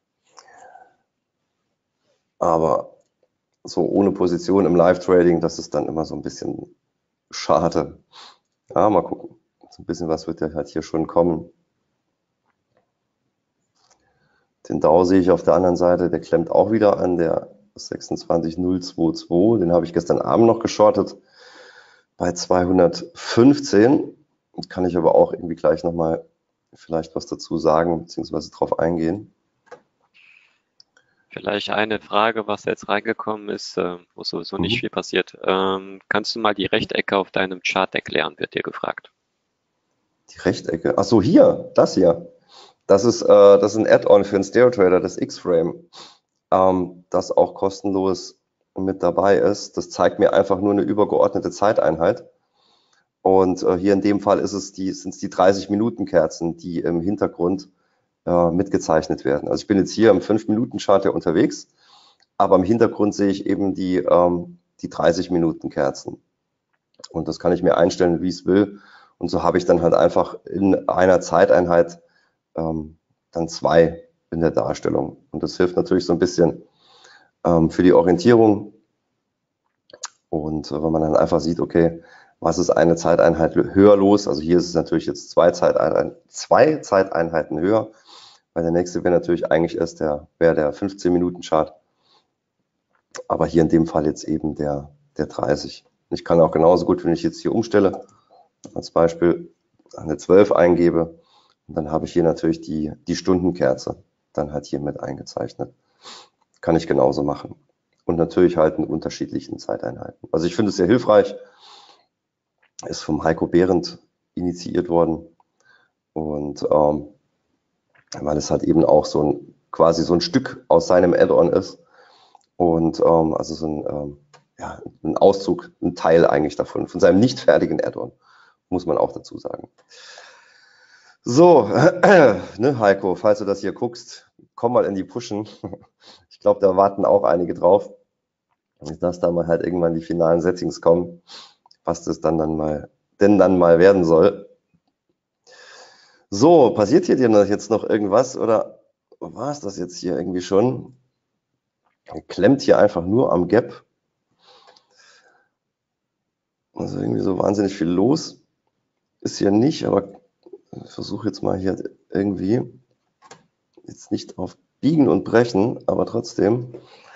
aber so ohne Position im Live-Trading, das ist dann immer so ein bisschen schade. Ja, mal gucken. So ein bisschen was wird ja halt hier schon kommen. Den Dow sehe ich auf der anderen Seite, der klemmt auch wieder an, der sechsundzwanzig null zweiundzwanzig. Den habe ich gestern Abend noch geschortet bei zweihundertfünfzehn. Kann ich aber auch irgendwie gleich nochmal vielleicht was dazu sagen, beziehungsweise drauf eingehen.
Vielleicht eine Frage, was jetzt reingekommen ist, äh, wo sowieso nicht
Mhm.
viel passiert. Ähm, kannst du mal die Rechtecke auf deinem Chart erklären, wird dir gefragt.
Die Rechtecke. Ach so, hier, das hier. Das ist, äh, das ist ein Add-on für einen Stereo-Trader, das X-Frame, ähm, das auch kostenlos mit dabei ist. Das zeigt mir einfach nur eine übergeordnete Zeiteinheit. Und äh, hier in dem Fall ist es die, sind es die dreißig-Minuten-Kerzen, die im Hintergrund äh, mitgezeichnet werden. Also ich bin jetzt hier im fünf-Minuten-Chart ja unterwegs, aber im Hintergrund sehe ich eben die, ähm, die dreißig-Minuten-Kerzen. Und das kann ich mir einstellen, wie ich es will. Und so habe ich dann halt einfach in einer Zeiteinheit ähm, dann zwei in der Darstellung. Und das hilft natürlich so ein bisschen ähm, für die Orientierung. Und äh, wenn man dann einfach sieht, okay, was ist eine Zeiteinheit höher los? Also hier ist es natürlich jetzt zwei Zeiteinheiten, zwei Zeiteinheiten höher, weil der nächste wäre natürlich eigentlich erst der, wäre der fünfzehn-Minuten-Chart. Aber hier in dem Fall jetzt eben der, der dreißig. Ich kann auch genauso gut, wenn ich jetzt hier umstelle, als Beispiel eine zwölf eingebe, und dann habe ich hier natürlich die, die Stundenkerze dann halt hier mit eingezeichnet. Kann ich genauso machen. Und natürlich halt in unterschiedlichen Zeiteinheiten. Also ich finde es sehr hilfreich. Ist vom Heiko Behrendt initiiert worden. Und ähm, weil es halt eben auch so ein quasi so ein Stück aus seinem Add-on ist. Und ähm, also so ein, ähm, ja, ein Auszug, ein Teil eigentlich davon, von seinem nicht fertigen Add-on, muss man auch dazu sagen. So, ne, Heiko, falls du das hier guckst, komm mal in die Pushen. Ich glaube, da warten auch einige drauf, dass da mal halt irgendwann die finalen Settings kommen, was das dann, dann mal, denn dann mal werden soll. So, passiert hier dir jetzt noch irgendwas oder war es das jetzt hier irgendwie schon? Klemmt hier einfach nur am Gap. Also irgendwie so wahnsinnig viel los ist hier nicht, aber ich versuche jetzt mal hier irgendwie jetzt nicht auf Biegen und Brechen, aber trotzdem.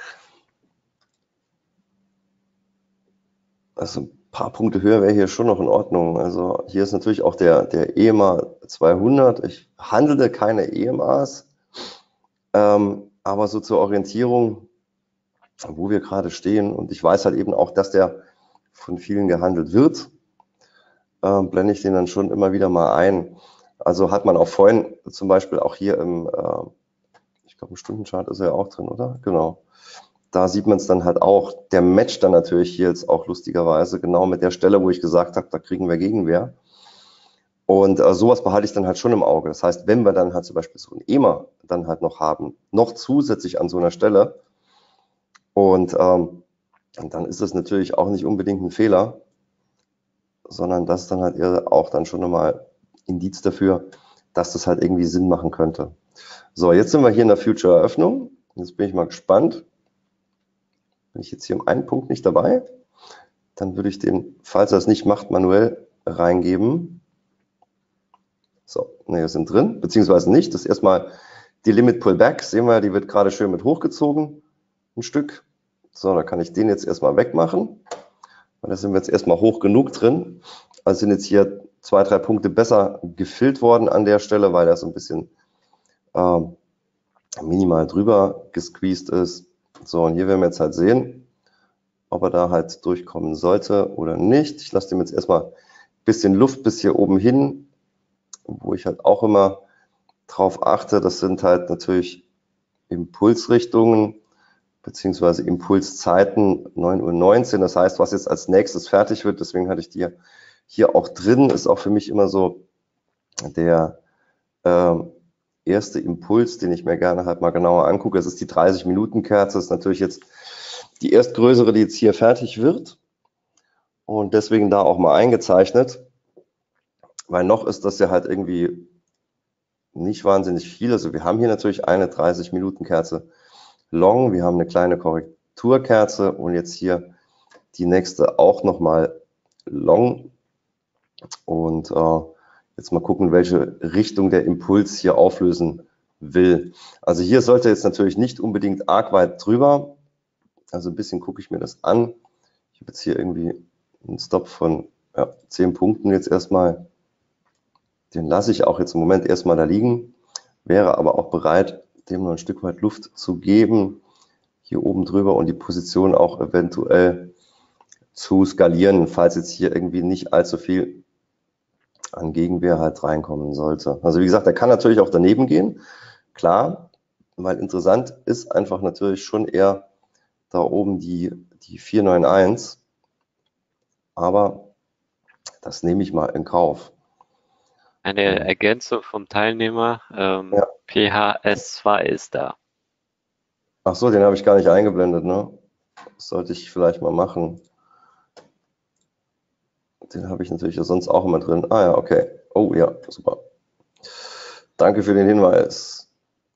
Also ein paar Punkte höher wäre hier schon noch in Ordnung. Also hier ist natürlich auch der, der E M A zweihundert. Ich handelte keine E M As, ähm, aber so zur Orientierung, wo wir gerade stehen. Und ich weiß halt eben auch, dass der von vielen gehandelt wird, äh, blende ich den dann schon immer wieder mal ein. Also hat man auch vorhin zum Beispiel auch hier im, äh, ich glaube im Stundenchart ist er ja auch drin, oder? Genau. Da sieht man es dann halt auch. Der matcht dann natürlich hier jetzt auch lustigerweise genau mit der Stelle, wo ich gesagt habe, da kriegen wir Gegenwehr. Und äh, sowas behalte ich dann halt schon im Auge. Das heißt, wenn wir dann halt zum Beispiel so ein E M A dann halt noch haben, noch zusätzlich an so einer Stelle, und ähm, dann ist das natürlich auch nicht unbedingt ein Fehler, sondern das ist dann halt eher auch dann schon nochmal Indiz dafür, dass das halt irgendwie Sinn machen könnte. So, jetzt sind wir hier in der Future-Eröffnung. Jetzt bin ich mal gespannt. Bin ich jetzt hier im einen Punkt nicht dabei, dann würde ich den, falls er es nicht macht, manuell reingeben. So, ne, wir sind drin, beziehungsweise nicht. Das ist erstmal die Limit Pullback. Sehen wir, die wird gerade schön mit hochgezogen, ein Stück. So, da kann ich den jetzt erstmal wegmachen. Und da sind wir jetzt erstmal hoch genug drin. Also sind jetzt hier zwei, drei Punkte besser gefüllt worden an der Stelle, weil er so ein bisschen ähm, minimal drüber gesqueezed ist. So, und hier werden wir jetzt halt sehen, ob er da halt durchkommen sollte oder nicht. Ich lasse dem jetzt erstmal ein bisschen Luft bis hier oben hin, wo ich halt auch immer drauf achte. Das sind halt natürlich Impulsrichtungen beziehungsweise Impulszeiten neun Uhr neunzehn. Das heißt, was jetzt als nächstes fertig wird, deswegen hatte ich die hier auch drin, ist auch für mich immer so der äh, erste Impuls, den ich mir gerne halt mal genauer angucke. Das ist die dreißig-Minuten-Kerze. Das ist natürlich jetzt die erstgrößere, die jetzt hier fertig wird. Und deswegen da auch mal eingezeichnet. Weil noch ist das ja halt irgendwie nicht wahnsinnig viel. Also wir haben hier natürlich eine dreißig-Minuten-Kerze long. Wir haben eine kleine Korrekturkerze und jetzt hier die nächste auch nochmal long. Und äh, jetzt mal gucken, welche Richtung der Impuls hier auflösen will. Also hier sollte jetzt natürlich nicht unbedingt arg weit drüber. Also ein bisschen gucke ich mir das an. Ich habe jetzt hier irgendwie einen Stop von ja, zehn Punkten jetzt erstmal. Den lasse ich auch jetzt im Moment erstmal da liegen. Wäre aber auch bereit, dem noch ein Stück weit Luft zu geben. Hier oben drüber und die Position auch eventuell zu skalieren, falls jetzt hier irgendwie nicht allzu viel an Gegenwehr halt reinkommen sollte. Also wie gesagt, er kann natürlich auch daneben gehen, klar, weil interessant ist einfach natürlich schon eher da oben die, die vier neun eins, aber das nehme ich mal in Kauf.
Eine Ergänzung vom Teilnehmer, ähm,
Ja.
P H S zwei ist da.
Ach so, den habe ich gar nicht eingeblendet, ne? Das sollte ich vielleicht mal machen. Den habe ich natürlich sonst auch immer drin. Ah ja, okay. Oh ja, super. Danke für den Hinweis.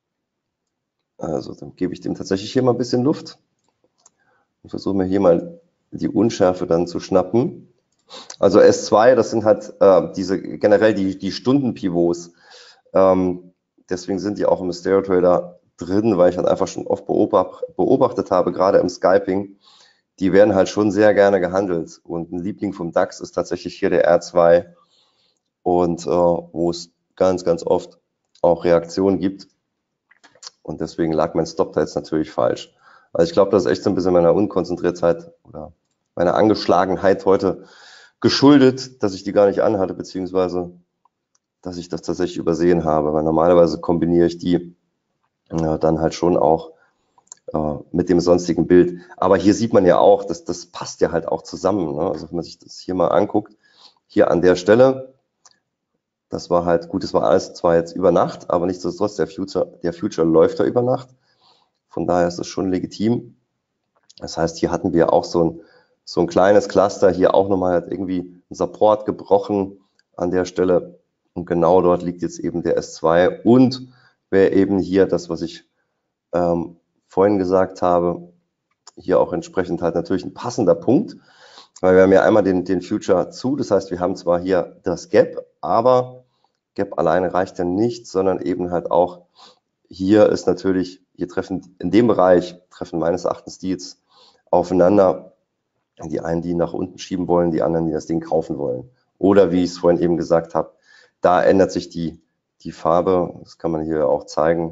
Also dann gebe ich dem tatsächlich hier mal ein bisschen Luft und versuche mir hier mal die Unschärfe dann zu schnappen. Also S zwei, das sind halt äh, diese generell die, die Stundenpivots. Ähm, deswegen sind die auch im Stereo Trader drin, weil ich halt einfach schon oft beobacht, beobachtet habe, gerade im Scalping. Die werden halt schon sehr gerne gehandelt. Und ein Liebling vom DAX ist tatsächlich hier der R zwei. Und äh, wo es ganz, ganz oft auch Reaktionen gibt. Und deswegen lag mein Stop da jetzt natürlich falsch. Also ich glaube, das ist echt so ein bisschen meiner Unkonzentriertheit oder meiner Angeschlagenheit heute geschuldet, dass ich die gar nicht anhatte, beziehungsweise dass ich das tatsächlich übersehen habe. Weil normalerweise kombiniere ich die ja, dann halt schon auch äh, mit dem sonstigen Bild. Aber hier sieht man ja auch, dass das passt ja halt auch zusammen. Ne? Also wenn man sich das hier mal anguckt, hier an der Stelle, das war halt, gut, das war alles zwar jetzt über Nacht, aber nichtsdestotrotz, der Future, der Future läuft ja über Nacht. Von daher ist es schon legitim. Das heißt, hier hatten wir auch so ein, so ein kleines Cluster, hier auch nochmal halt irgendwie ein Support gebrochen an der Stelle. Und genau dort liegt jetzt eben der S zwei und wäre eben hier das, was ich ähm, vorhin gesagt habe, hier auch entsprechend halt natürlich ein passender Punkt, weil wir haben ja einmal den, den Future zu, das heißt, wir haben zwar hier das Gap, aber Gap alleine reicht ja nicht, sondern eben halt auch hier ist natürlich, hier treffen, in dem Bereich treffen meines Erachtens die jetzt aufeinander. Die einen, die nach unten schieben wollen, die anderen, die das Ding kaufen wollen. Oder wie ich es vorhin eben gesagt habe, da ändert sich die, die Farbe, das kann man hier auch zeigen,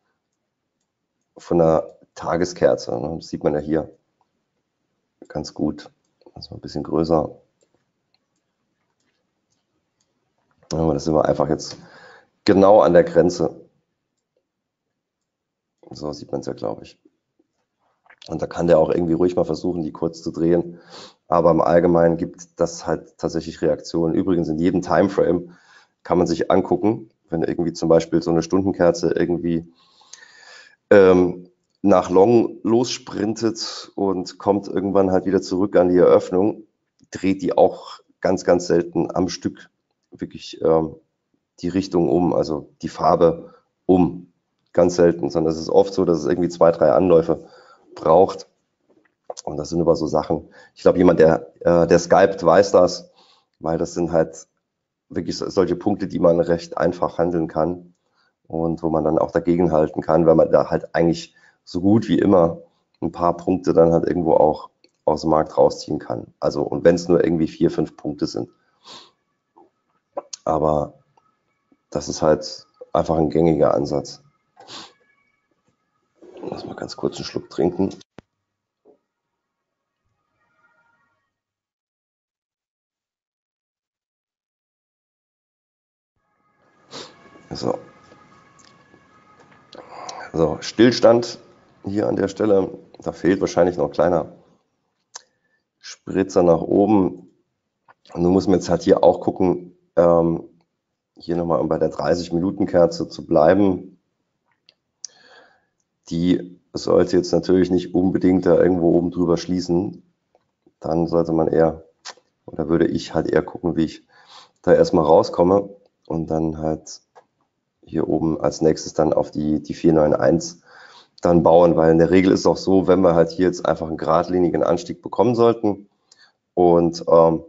von der Tageskerze. Das sieht man ja hier ganz gut. Also ein bisschen größer. Aber das sind wir einfach jetzt genau an der Grenze. So sieht man es ja, glaube ich. Und da kann der auch irgendwie ruhig mal versuchen, die kurz zu drehen. Aber im Allgemeinen gibt das halt tatsächlich Reaktionen. Übrigens in jedem Timeframe kann man sich angucken, wenn irgendwie zum Beispiel so eine Stundenkerze irgendwie ähm, nach Long lossprintet und kommt irgendwann halt wieder zurück an die Eröffnung, dreht die auch ganz, ganz selten am Stück wirklich ähm, die Richtung um, also die Farbe um. Ganz selten, sondern es ist oft so, dass es irgendwie zwei, drei Anläufe braucht. Und das sind aber so Sachen. Ich glaube, jemand, der, äh, der skypt, weiß das, weil das sind halt wirklich solche Punkte, die man recht einfach handeln kann und wo man dann auch dagegen halten kann, weil man da halt eigentlich so gut wie immer ein paar Punkte dann halt irgendwo auch aus dem Markt rausziehen kann. Also, und wenn es nur irgendwie vier, fünf Punkte sind. Aber das ist halt einfach ein gängiger Ansatz. Lass mal ganz kurz einen Schluck trinken. So. So, Stillstand hier an der Stelle. Da fehlt wahrscheinlich noch ein kleiner Spritzer nach oben. Und nun muss man jetzt halt hier auch gucken, ähm, hier nochmal um bei der dreißig-Minuten-Kerze zu bleiben. Die sollte jetzt natürlich nicht unbedingt da irgendwo oben drüber schließen. Dann sollte man eher, oder würde ich halt eher gucken, wie ich da erstmal rauskomme und dann halt hier oben als nächstes dann auf die, die vier neun eins dann bauen, weil in der Regel ist es auch so, wenn wir halt hier jetzt einfach einen geradlinigen Anstieg bekommen sollten und ähm,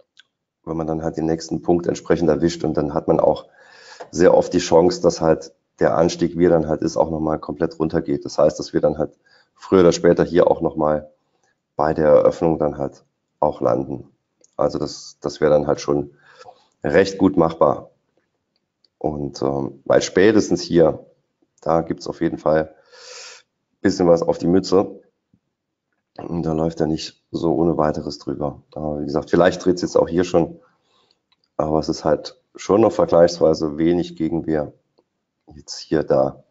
wenn man dann halt den nächsten Punkt entsprechend erwischt und dann hat man auch sehr oft die Chance, dass halt der Anstieg, wie er dann halt ist, auch nochmal komplett runtergeht. Das heißt, dass wir dann halt früher oder später hier auch nochmal bei der Eröffnung dann halt auch landen. Also das, das wäre dann halt schon recht gut machbar. Und ähm, weil spätestens hier, da gibt es auf jeden Fall ein bisschen was auf die Mütze. Und da läuft er nicht so ohne weiteres drüber. Aber wie gesagt, vielleicht dreht es jetzt auch hier schon, aber es ist halt schon noch vergleichsweise wenig Gegenwehr jetzt hier da.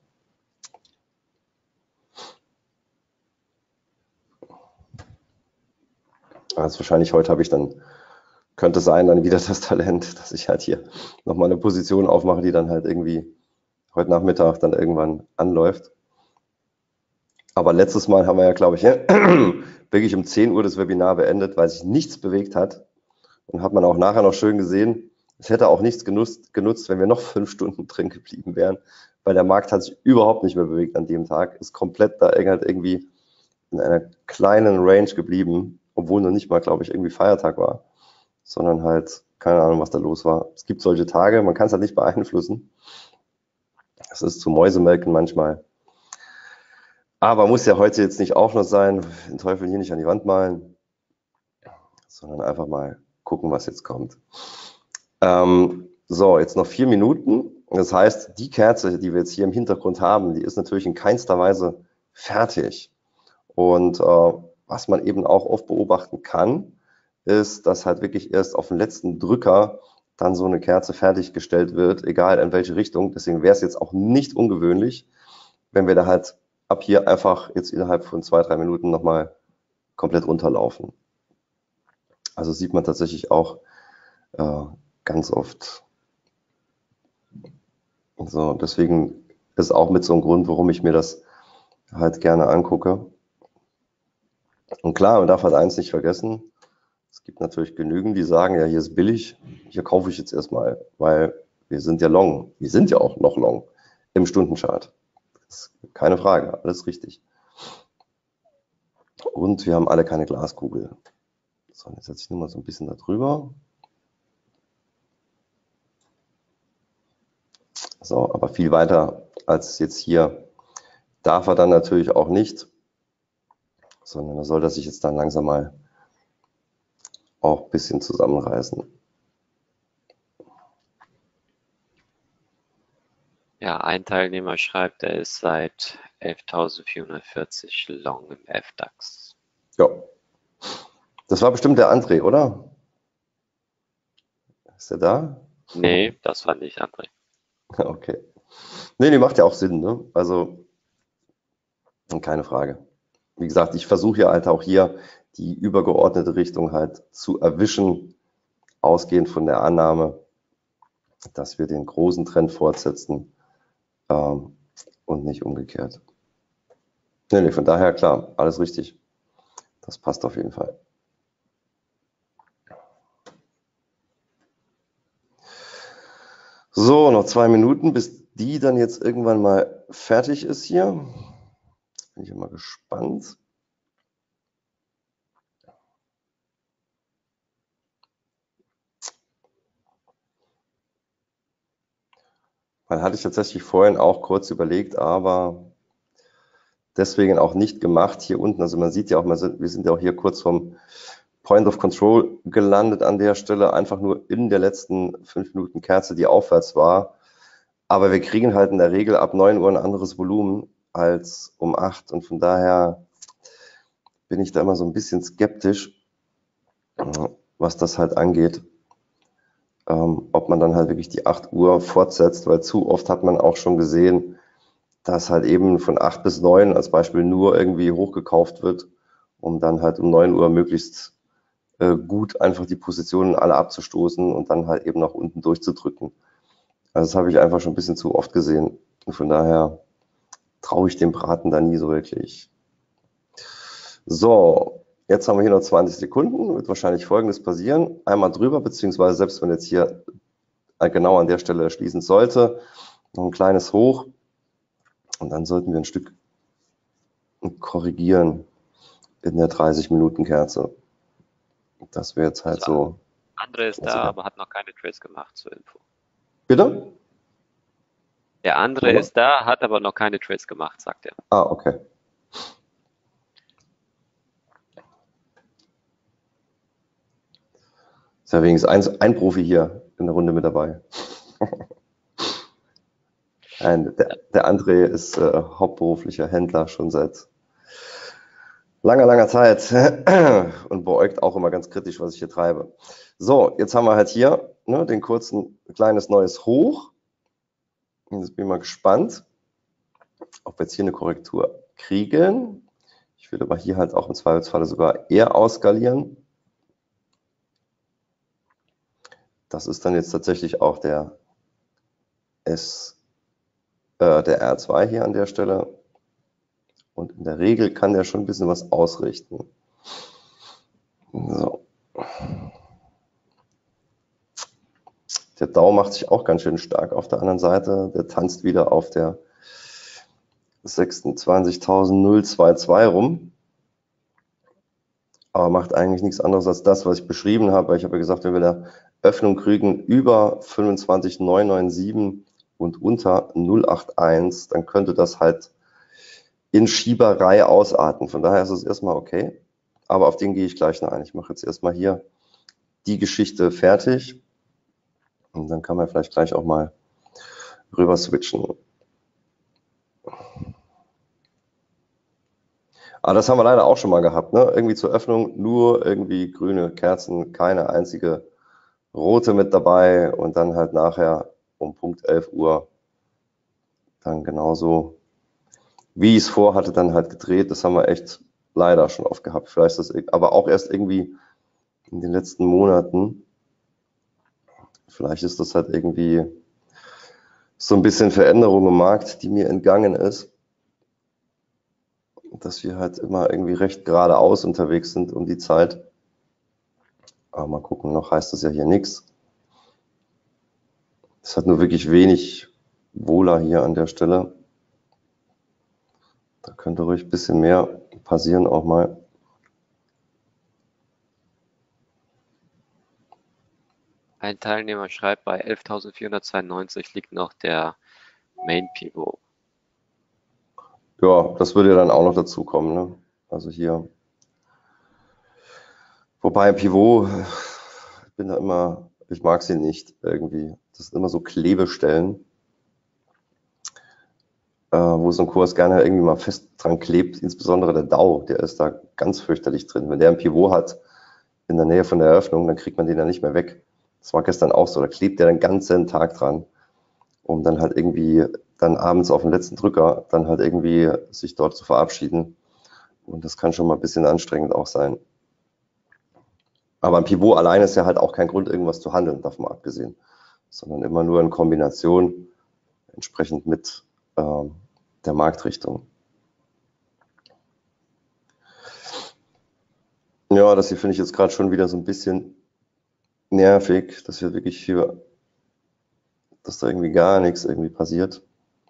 Also wahrscheinlich heute habe ich dann, könnte sein, dann wieder das Talent, dass ich halt hier nochmal eine Position aufmache, die dann halt irgendwie heute Nachmittag dann irgendwann anläuft. Aber letztes Mal haben wir ja, glaube ich, wirklich um zehn Uhr das Webinar beendet, weil sich nichts bewegt hat. Und hat man auch nachher noch schön gesehen, es hätte auch nichts genutzt, genutzt, wenn wir noch fünf Stunden drin geblieben wären, weil der Markt hat sich überhaupt nicht mehr bewegt an dem Tag, ist komplett da halt irgendwie in einer kleinen Range geblieben, obwohl noch nicht mal, glaube ich, irgendwie Feiertag war, sondern halt keine Ahnung, was da los war. Es gibt solche Tage, man kann es halt nicht beeinflussen. Es ist zu Mäusemelken manchmal. Aber muss ja heute jetzt nicht auch noch sein, den Teufel hier nicht an die Wand malen, sondern einfach mal gucken, was jetzt kommt. Ähm, so, jetzt noch vier Minuten. Das heißt, die Kerze, die wir jetzt hier im Hintergrund haben, die ist natürlich in keinster Weise fertig. Und äh, was man eben auch oft beobachten kann, ist, dass halt wirklich erst auf den letzten Drücker dann so eine Kerze fertiggestellt wird, egal in welche Richtung. Deswegen wäre es jetzt auch nicht ungewöhnlich, wenn wir da halt ab hier einfach jetzt innerhalb von zwei, drei Minuten nochmal komplett runterlaufen. Also sieht man tatsächlich auch äh, ganz oft. So, deswegen ist auch mit so einem Grund, warum ich mir das halt gerne angucke. Und klar, man darf halt eins nicht vergessen, es gibt natürlich genügend, die sagen, ja, hier ist billig, hier kaufe ich jetzt erstmal, weil wir sind ja long, wir sind ja auch noch long im Stundenchart. Das ist keine Frage, alles richtig. Und wir haben alle keine Glaskugel. So, jetzt setze ich nur mal so ein bisschen da drüber. So, aber viel weiter als jetzt hier darf er dann natürlich auch nicht, sondern da soll er sich jetzt dann langsam mal auch ein bisschen zusammenreißen.
Ja, ein Teilnehmer schreibt, er ist seit elftausendvierhundertvierzig long im F DAX.
Ja, das war bestimmt der André, oder? Ist er da?
Nee, das war nicht André.
Okay. Nee, die macht ja auch Sinn, ne? Also, keine Frage. Wie gesagt, ich versuche ja halt auch hier die übergeordnete Richtung halt zu erwischen, ausgehend von der Annahme, dass wir den großen Trend fortsetzen ähm, und nicht umgekehrt. Nee, nee, von daher klar, alles richtig. Das passt auf jeden Fall. So, noch zwei Minuten, bis die dann jetzt irgendwann mal fertig ist hier. Jetzt bin ich immer gespannt. Weil hatte ich tatsächlich vorhin auch kurz überlegt, aber deswegen auch nicht gemacht hier unten. Also man sieht ja auch, wir sind ja auch hier kurz vom Point of Control gelandet an der Stelle, einfach nur in der letzten fünf Minuten Kerze, die aufwärts war. Aber wir kriegen halt in der Regel ab neun Uhr ein anderes Volumen als um acht und von daher bin ich da immer so ein bisschen skeptisch, was das halt angeht, ähm, ob man dann halt wirklich die acht Uhr fortsetzt, weil zu oft hat man auch schon gesehen, dass halt eben von acht bis neun als Beispiel nur irgendwie hochgekauft wird, um dann halt um neun Uhr möglichst äh, gut einfach die Positionen alle abzustoßen und dann halt eben nach unten durchzudrücken. Also das habe ich einfach schon ein bisschen zu oft gesehen. Und von daher traue ich dem Braten da nie so wirklich. So, jetzt haben wir hier noch zwanzig Sekunden, wird wahrscheinlich Folgendes passieren. Einmal drüber, beziehungsweise selbst wenn jetzt hier genau an der Stelle schließen sollte, noch ein kleines Hoch und dann sollten wir ein Stück korrigieren in der dreißig Minuten Kerze. Das wäre jetzt halt so.
André ist da, aber hat noch keine Trades gemacht zur Info.
Bitte?
Der andere
oder?
ist da, hat aber noch keine Trades gemacht, sagt er.
Ah, okay. Ist ja wenigstens ein, ein Profi hier in der Runde mit dabei. Ein, der, der André ist äh, hauptberuflicher Händler schon seit langer, langer Zeit und beäugt auch immer ganz kritisch, was ich hier treibe. So, jetzt haben wir halt hier ne, den kurzen, kleines neues Hoch. Und jetzt bin ich mal gespannt, ob wir jetzt hier eine Korrektur kriegen. Ich würde aber hier halt auch im Zweifelsfalle sogar eher ausskalieren. Das ist dann jetzt tatsächlich auch der S, äh, der R zwei hier an der Stelle. Und in der Regel kann der schon ein bisschen was ausrichten. So. Der Dow macht sich auch ganz schön stark auf der anderen Seite. Der tanzt wieder auf der sechsundzwanzigtausendzweiundzwanzig rum. Aber macht eigentlich nichts anderes als das, was ich beschrieben habe. Weil ich habe ja gesagt, wenn wir eine Öffnung kriegen über fünfundzwanzig neunhundertsiebenundneunzig und unter null Komma einundachtzig, dann könnte das halt in Schieberei ausarten. Von daher ist es erstmal okay. Aber auf den gehe ich gleich noch ein. Ich mache jetzt erstmal hier die Geschichte fertig. Und dann kann man vielleicht gleich auch mal rüber switchen. Aber das haben wir leider auch schon mal gehabt, ne? Irgendwie zur Öffnung nur irgendwie grüne Kerzen, keine einzige rote mit dabei und dann halt nachher um Punkt elf Uhr dann genauso, wie ich es vorhatte, dann halt gedreht. Das haben wir echt leider schon oft gehabt. Vielleicht ist das aber auch erst irgendwie in den letzten Monaten. Vielleicht ist das halt irgendwie so ein bisschen Veränderung im Markt, die mir entgangen ist. Dass wir halt immer irgendwie recht geradeaus unterwegs sind um die Zeit. Aber mal gucken, noch heißt das ja hier nichts. Es hat nur wirklich wenig Wohler hier an der Stelle. Da könnte ruhig ein bisschen mehr passieren auch mal.
Ein Teilnehmer schreibt, bei elftausendvierhundertzweiundneunzig liegt noch der Main Pivot.
Ja, das würde dann auch noch dazu kommen, ne? Also hier. Wobei Pivot, ich bin da immer, ich mag sie nicht irgendwie. Das sind immer so Klebestellen, äh, wo so ein Kurs gerne irgendwie mal fest dran klebt. Insbesondere der Dow, der ist da ganz fürchterlich drin. Wenn der ein Pivot hat in der Nähe von der Eröffnung, dann kriegt man den ja nicht mehr weg. Das war gestern auch so, da klebt der den ganzen Tag dran, um dann halt irgendwie dann abends auf den letzten Drücker dann halt irgendwie sich dort zu verabschieden. Und das kann schon mal ein bisschen anstrengend auch sein. Aber ein Pivot alleine ist ja halt auch kein Grund, irgendwas zu handeln, davon mal abgesehen, sondern immer nur in Kombination entsprechend mit äh, der Marktrichtung. Ja, das hier finde ich jetzt gerade schon wieder so ein bisschen nervig, dass hier wirklich hier, dass da irgendwie gar nichts irgendwie passiert.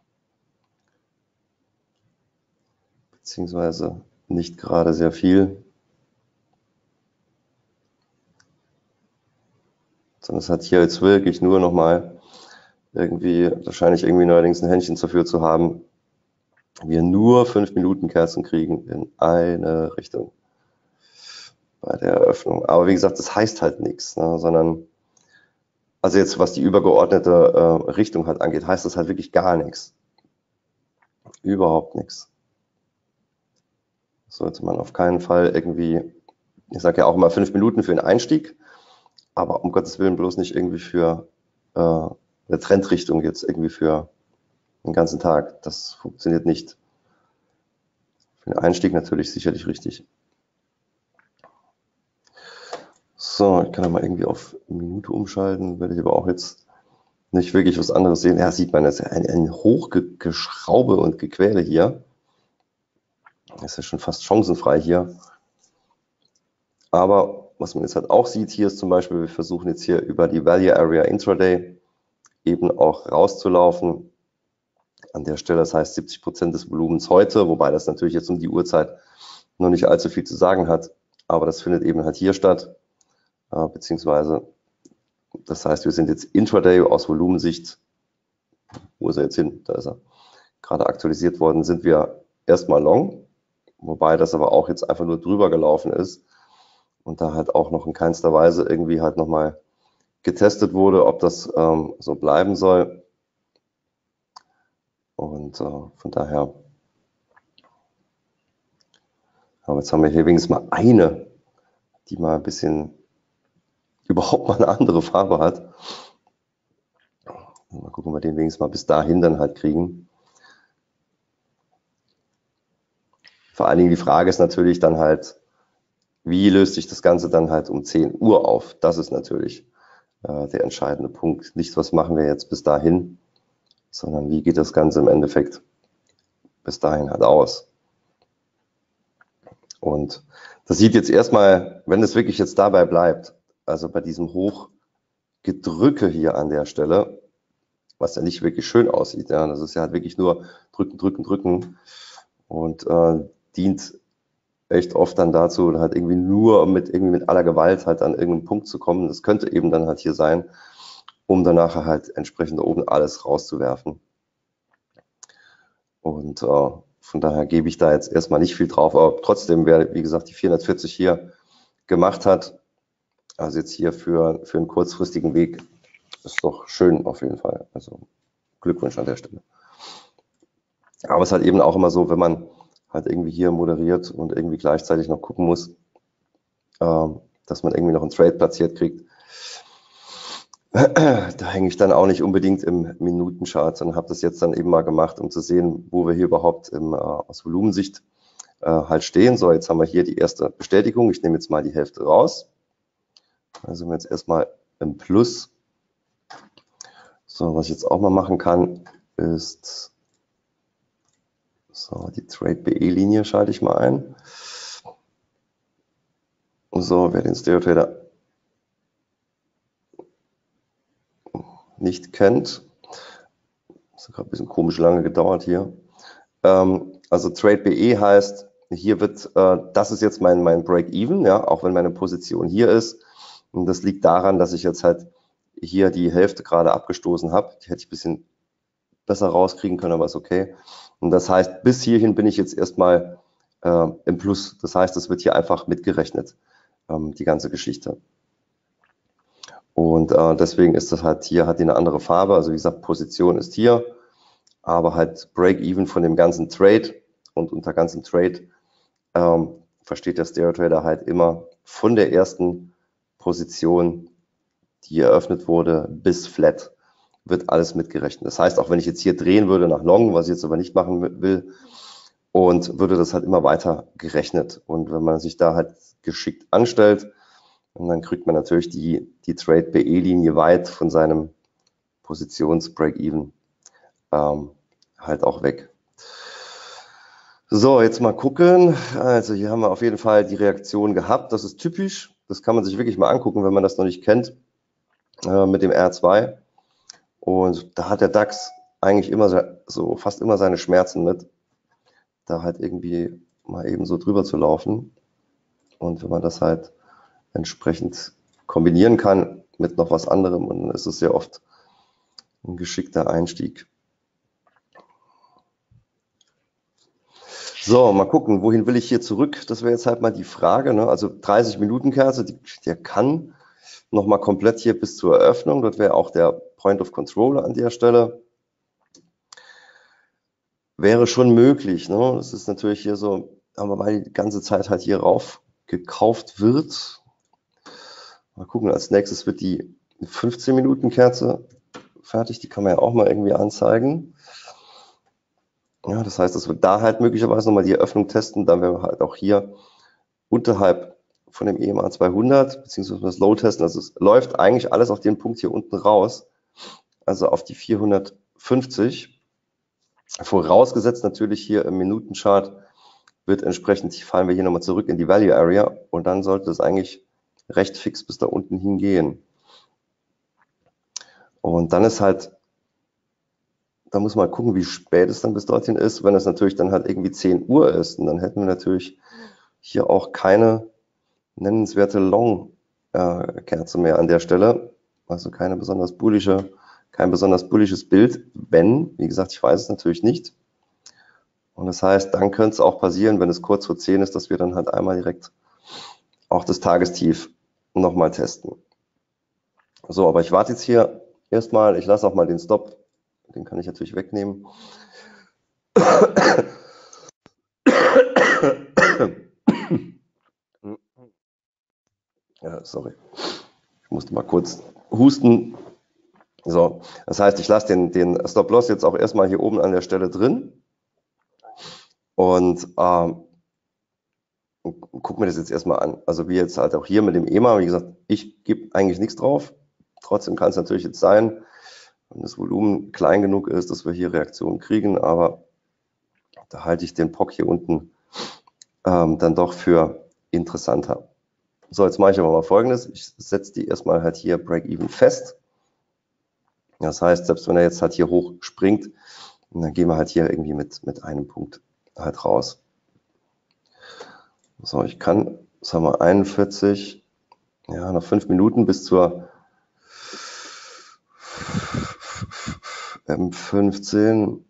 Beziehungsweise nicht gerade sehr viel. Sondern es hat hier jetzt wirklich nur nochmal irgendwie, wahrscheinlich irgendwie neuerdings ein Händchen dafür zu haben, wir nur fünf Minuten Kerzen kriegen in eine Richtung bei der Eröffnung. Aber wie gesagt, das heißt halt nichts, ne? Sondern, also jetzt was die übergeordnete äh, Richtung halt angeht, heißt das halt wirklich gar nichts. Überhaupt nichts. Sollte man auf keinen Fall irgendwie, ich sage ja auch immer fünf Minuten für den Einstieg, aber um Gottes Willen bloß nicht irgendwie für äh, eine Trendrichtung jetzt irgendwie für den ganzen Tag. Das funktioniert nicht. Für den Einstieg natürlich sicherlich richtig. So, ich kann da mal irgendwie auf Minute umschalten, werde ich aber auch jetzt nicht wirklich was anderes sehen. Ja, sieht man, das ist ein, ein Hochgeschraube und Gequäle hier. Das ist ja schon fast chancenfrei hier. Aber was man jetzt halt auch sieht, hier ist zum Beispiel, wir versuchen jetzt hier über die Value Area Intraday eben auch rauszulaufen. An der Stelle, das heißt siebzig Prozent des Volumens heute, wobei das natürlich jetzt um die Uhrzeit noch nicht allzu viel zu sagen hat. Aber das findet eben halt hier statt. Beziehungsweise, das heißt, wir sind jetzt Intraday aus Volumensicht Wo ist er jetzt hin? Da ist er. Gerade aktualisiert worden, sind wir erstmal long, wobei das aber auch jetzt einfach nur drüber gelaufen ist und da halt auch noch in keinster Weise irgendwie halt nochmal getestet wurde, ob das ähm, so bleiben soll. Und äh, von daher, aber jetzt haben wir hier wenigstens mal eine, die mal ein bisschen überhaupt mal eine andere Farbe hat. Mal gucken, ob wir den wenigstens mal bis dahin dann halt kriegen. Vor allen Dingen die Frage ist natürlich dann halt, wie löst sich das Ganze dann halt um zehn Uhr auf? Das ist natürlich äh, der entscheidende Punkt. Nicht, was machen wir jetzt bis dahin, sondern wie geht das Ganze im Endeffekt bis dahin halt aus. Und das sieht jetzt erstmal, wenn es wirklich jetzt dabei bleibt, also bei diesem Hochgedrücke hier an der Stelle, was ja nicht wirklich schön aussieht, ja, das ist ja halt wirklich nur drücken, drücken, drücken und äh, dient echt oft dann dazu, halt irgendwie nur mit irgendwie mit aller Gewalt halt an irgendeinen Punkt zu kommen. Das könnte eben dann halt hier sein, um dann nachher halt entsprechend oben alles rauszuwerfen. Und äh, von daher gebe ich da jetzt erstmal nicht viel drauf, aber trotzdem, wer, wie gesagt, die vierhundertvierzig hier gemacht hat, also jetzt hier für, für einen kurzfristigen Weg, ist doch schön auf jeden Fall. Also Glückwunsch an der Stelle. Aber es ist halt eben auch immer so, wenn man halt irgendwie hier moderiert und irgendwie gleichzeitig noch gucken muss, äh, dass man irgendwie noch einen Trade platziert kriegt. Da hänge ich dann auch nicht unbedingt im Minutenchart, sondern habe das jetzt dann eben mal gemacht, um zu sehen, wo wir hier überhaupt im, äh, aus Volumensicht äh, halt stehen. So, jetzt haben wir hier die erste Bestätigung. Ich nehme jetzt mal die Hälfte raus. Da sind wir jetzt erstmal im Plus. So, was ich jetzt auch mal machen kann, ist so, die Trade-B E-Linie schalte ich mal ein. So, wer den Stereo Trader nicht kennt, das hat gerade ein bisschen komisch lange gedauert hier. Ähm, also Trade-B E heißt, hier wird, äh, das ist jetzt mein, mein Break-Even, ja, auch wenn meine Position hier ist. Und das liegt daran, dass ich jetzt halt hier die Hälfte gerade abgestoßen habe. Die hätte ich ein bisschen besser rauskriegen können, aber ist okay. Und das heißt, bis hierhin bin ich jetzt erstmal äh, im Plus. Das heißt, es wird hier einfach mitgerechnet, ähm, die ganze Geschichte. Und äh, deswegen ist das halt hier, hat die eine andere Farbe. Also wie gesagt, Position ist hier, aber halt Break-Even von dem ganzen Trade. Und unter ganzem Trade ähm, versteht der Stereo Trader halt immer von der ersten Position, die eröffnet wurde, bis Flat, wird alles mitgerechnet. Das heißt, auch wenn ich jetzt hier drehen würde nach Long, was ich jetzt aber nicht machen will, und würde das halt immer weiter gerechnet. Und wenn man sich da halt geschickt anstellt, und dann kriegt man natürlich die, die Trade-B E-Linie weit von seinem Positions-Break-Even ähm, halt auch weg. So, jetzt mal gucken. Also hier haben wir auf jeden Fall die Reaktion gehabt. Das ist typisch. Das kann man sich wirklich mal angucken, wenn man das noch nicht kennt, äh, mit dem R zwei. Und da hat der DAX eigentlich immer so, fast immer seine Schmerzen mit, da halt irgendwie mal eben so drüber zu laufen. Und wenn man das halt entsprechend kombinieren kann mit noch was anderem, und dann ist es sehr oft ein geschickter Einstieg. So, mal gucken, wohin will ich hier zurück? Das wäre jetzt halt mal die Frage, ne? Also dreißig Minuten Kerze, die, der kann noch mal komplett hier bis zur Eröffnung. Dort wäre auch der Point of Control an der Stelle. Wäre schon möglich, ne? Das ist natürlich hier so, aber weil die ganze Zeit halt hier rauf gekauft wird. Mal gucken, als nächstes wird die fünfzehn Minuten Kerze fertig. Die kann man ja auch mal irgendwie anzeigen. Ja, das heißt, dass wir da halt möglicherweise nochmal die Eröffnung testen. Dann werden wir halt auch hier unterhalb von dem E M A zweihundert, beziehungsweise das Low testen. Also es läuft eigentlich alles auf den Punkt hier unten raus. Also auf die vierhundertfünfzig. Vorausgesetzt natürlich hier im Minutenchart wird entsprechend, fallen wir hier nochmal zurück in die Value Area und dann sollte es eigentlich recht fix bis da unten hingehen. Und dann ist halt, da muss man gucken, wie spät es dann bis dorthin ist. Wenn es natürlich dann halt irgendwie zehn Uhr ist, und dann hätten wir natürlich hier auch keine nennenswerte Long-Kerze mehr an der Stelle. Also keine besonders bullische kein besonders bullisches Bild, wenn, wie gesagt, ich weiß es natürlich nicht. Und das heißt, dann könnte es auch passieren, wenn es kurz vor zehn ist, dass wir dann halt einmal direkt auch das Tagestief nochmal testen. So, aber ich warte jetzt hier erstmal, ich lasse auch mal den Stop, den kann ich natürlich wegnehmen. Ja, sorry, ich musste mal kurz husten. So, das heißt, ich lasse den, den Stop-Loss jetzt auch erstmal hier oben an der Stelle drin und ähm, guck mir das jetzt erstmal an. Also wie jetzt halt auch hier mit dem E M A, wie gesagt, ich gebe eigentlich nichts drauf. Trotzdem kann es natürlich jetzt sein, wenn das Volumen klein genug ist, dass wir hier Reaktionen kriegen, aber da halte ich den P O C hier unten ähm, dann doch für interessanter. So, jetzt mache ich aber mal Folgendes. Ich setze die erstmal halt hier Break-Even fest. Das heißt, selbst wenn er jetzt halt hier hoch springt, dann gehen wir halt hier irgendwie mit, mit einem Punkt halt raus. So, ich kann, was haben wir, einundvierzig, ja, noch fünf Minuten bis zur M fünfzehn.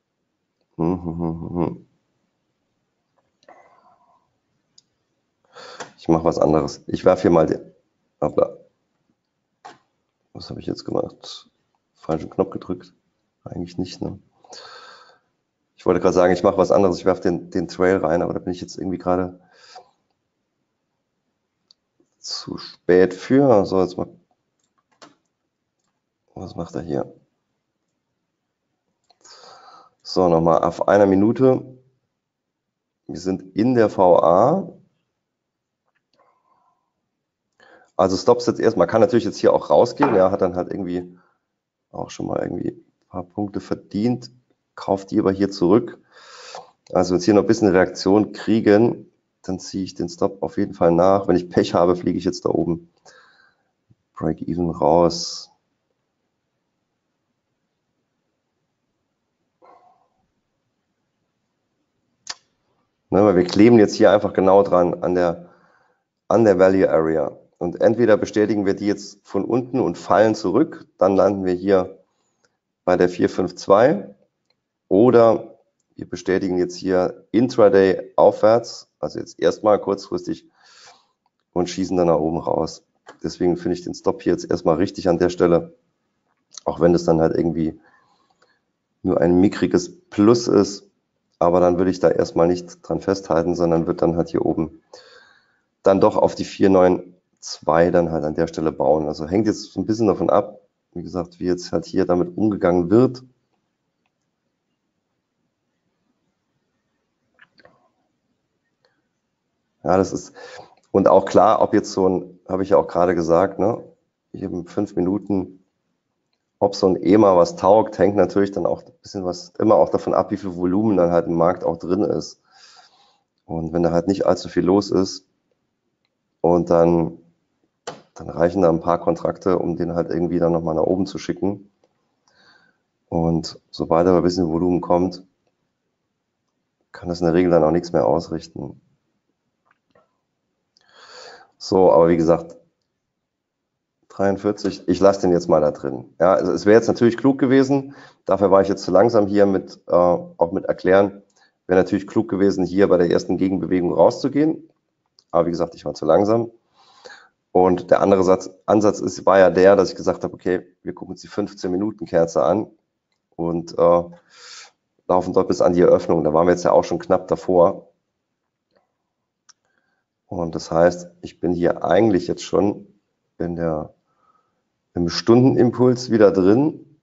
Ich mache was anderes. Ich werfe hier mal den, hoppla. Was habe ich jetzt gemacht? Falschen Knopf gedrückt? Eigentlich nicht, ne? Ich wollte gerade sagen, ich mache was anderes. Ich werfe den, den Trail rein, aber da bin ich jetzt irgendwie gerade zu spät für. So, jetzt mal. Was macht er hier? So, nochmal auf einer Minute. Wir sind in der V A. Also Stops jetzt erstmal. Kann natürlich jetzt hier auch rausgehen. Ja, hat dann halt irgendwie auch schon mal irgendwie ein paar Punkte verdient. Kauft die aber hier zurück. Also wenn wir jetzt hier noch ein bisschen Reaktion kriegen, dann ziehe ich den Stop auf jeden Fall nach. Wenn ich Pech habe, fliege ich jetzt da oben Break-Even raus. Ne, weil wir kleben jetzt hier einfach genau dran an der, an der Value Area. Und entweder bestätigen wir die jetzt von unten und fallen zurück, dann landen wir hier bei der vier fünf zwei. Oder wir bestätigen jetzt hier Intraday aufwärts, also jetzt erstmal kurzfristig und schießen dann nach oben raus. Deswegen finde ich den Stop hier jetzt erstmal richtig an der Stelle, auch wenn das dann halt irgendwie nur ein mickriges Plus ist. Aber dann würde ich da erstmal nicht dran festhalten, sondern wird dann halt hier oben dann doch auf die vier neun zwei dann halt an der Stelle bauen. Also hängt jetzt ein bisschen davon ab, wie gesagt, wie jetzt halt hier damit umgegangen wird. Ja, das ist, und auch klar, ob jetzt so ein, habe ich ja auch gerade gesagt, ne, eben fünf Minuten, ob so ein E M A was taugt, hängt natürlich dann auch ein bisschen was, immer auch davon ab, wie viel Volumen dann halt im Markt auch drin ist. Und wenn da halt nicht allzu viel los ist und dann, dann reichen da ein paar Kontrakte, um den halt irgendwie dann nochmal nach oben zu schicken. Und sobald aber ein bisschen Volumen kommt, kann das in der Regel dann auch nichts mehr ausrichten. So, aber wie gesagt, dreiundvierzig, ich lasse den jetzt mal da drin. Ja, also es wäre jetzt natürlich klug gewesen, dafür war ich jetzt zu langsam hier mit, äh, auch mit erklären, wäre natürlich klug gewesen, hier bei der ersten Gegenbewegung rauszugehen. Aber wie gesagt, ich war zu langsam. Und der andere Satz, Ansatz ist, war ja der, dass ich gesagt habe, okay, wir gucken uns die fünfzehn Minuten Kerze an und äh, laufen dort bis an die Eröffnung. Da waren wir jetzt ja auch schon knapp davor. Und das heißt, ich bin hier eigentlich jetzt schon in der, im Stundenimpuls wieder drin.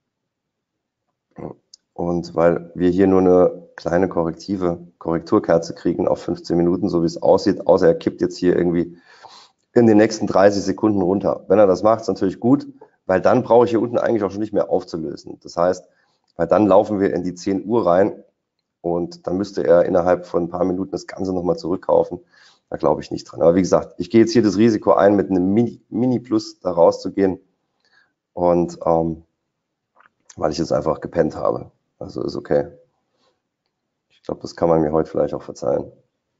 Und weil wir hier nur eine kleine korrektive Korrekturkerze kriegen auf fünfzehn Minuten, so wie es aussieht, außer er kippt jetzt hier irgendwie in den nächsten dreißig Sekunden runter. Wenn er das macht, ist natürlich gut, weil dann brauche ich hier unten eigentlich auch schon nicht mehr aufzulösen. Das heißt, weil dann laufen wir in die zehn Uhr rein und dann müsste er innerhalb von ein paar Minuten das Ganze nochmal zurückkaufen. Da glaube ich nicht dran. Aber wie gesagt, ich gehe jetzt hier das Risiko ein, mit einem Mini, Mini-Plus da rauszugehen und ähm, weil ich jetzt einfach gepennt habe. Also ist okay. Ich glaube, das kann man mir heute vielleicht auch verzeihen.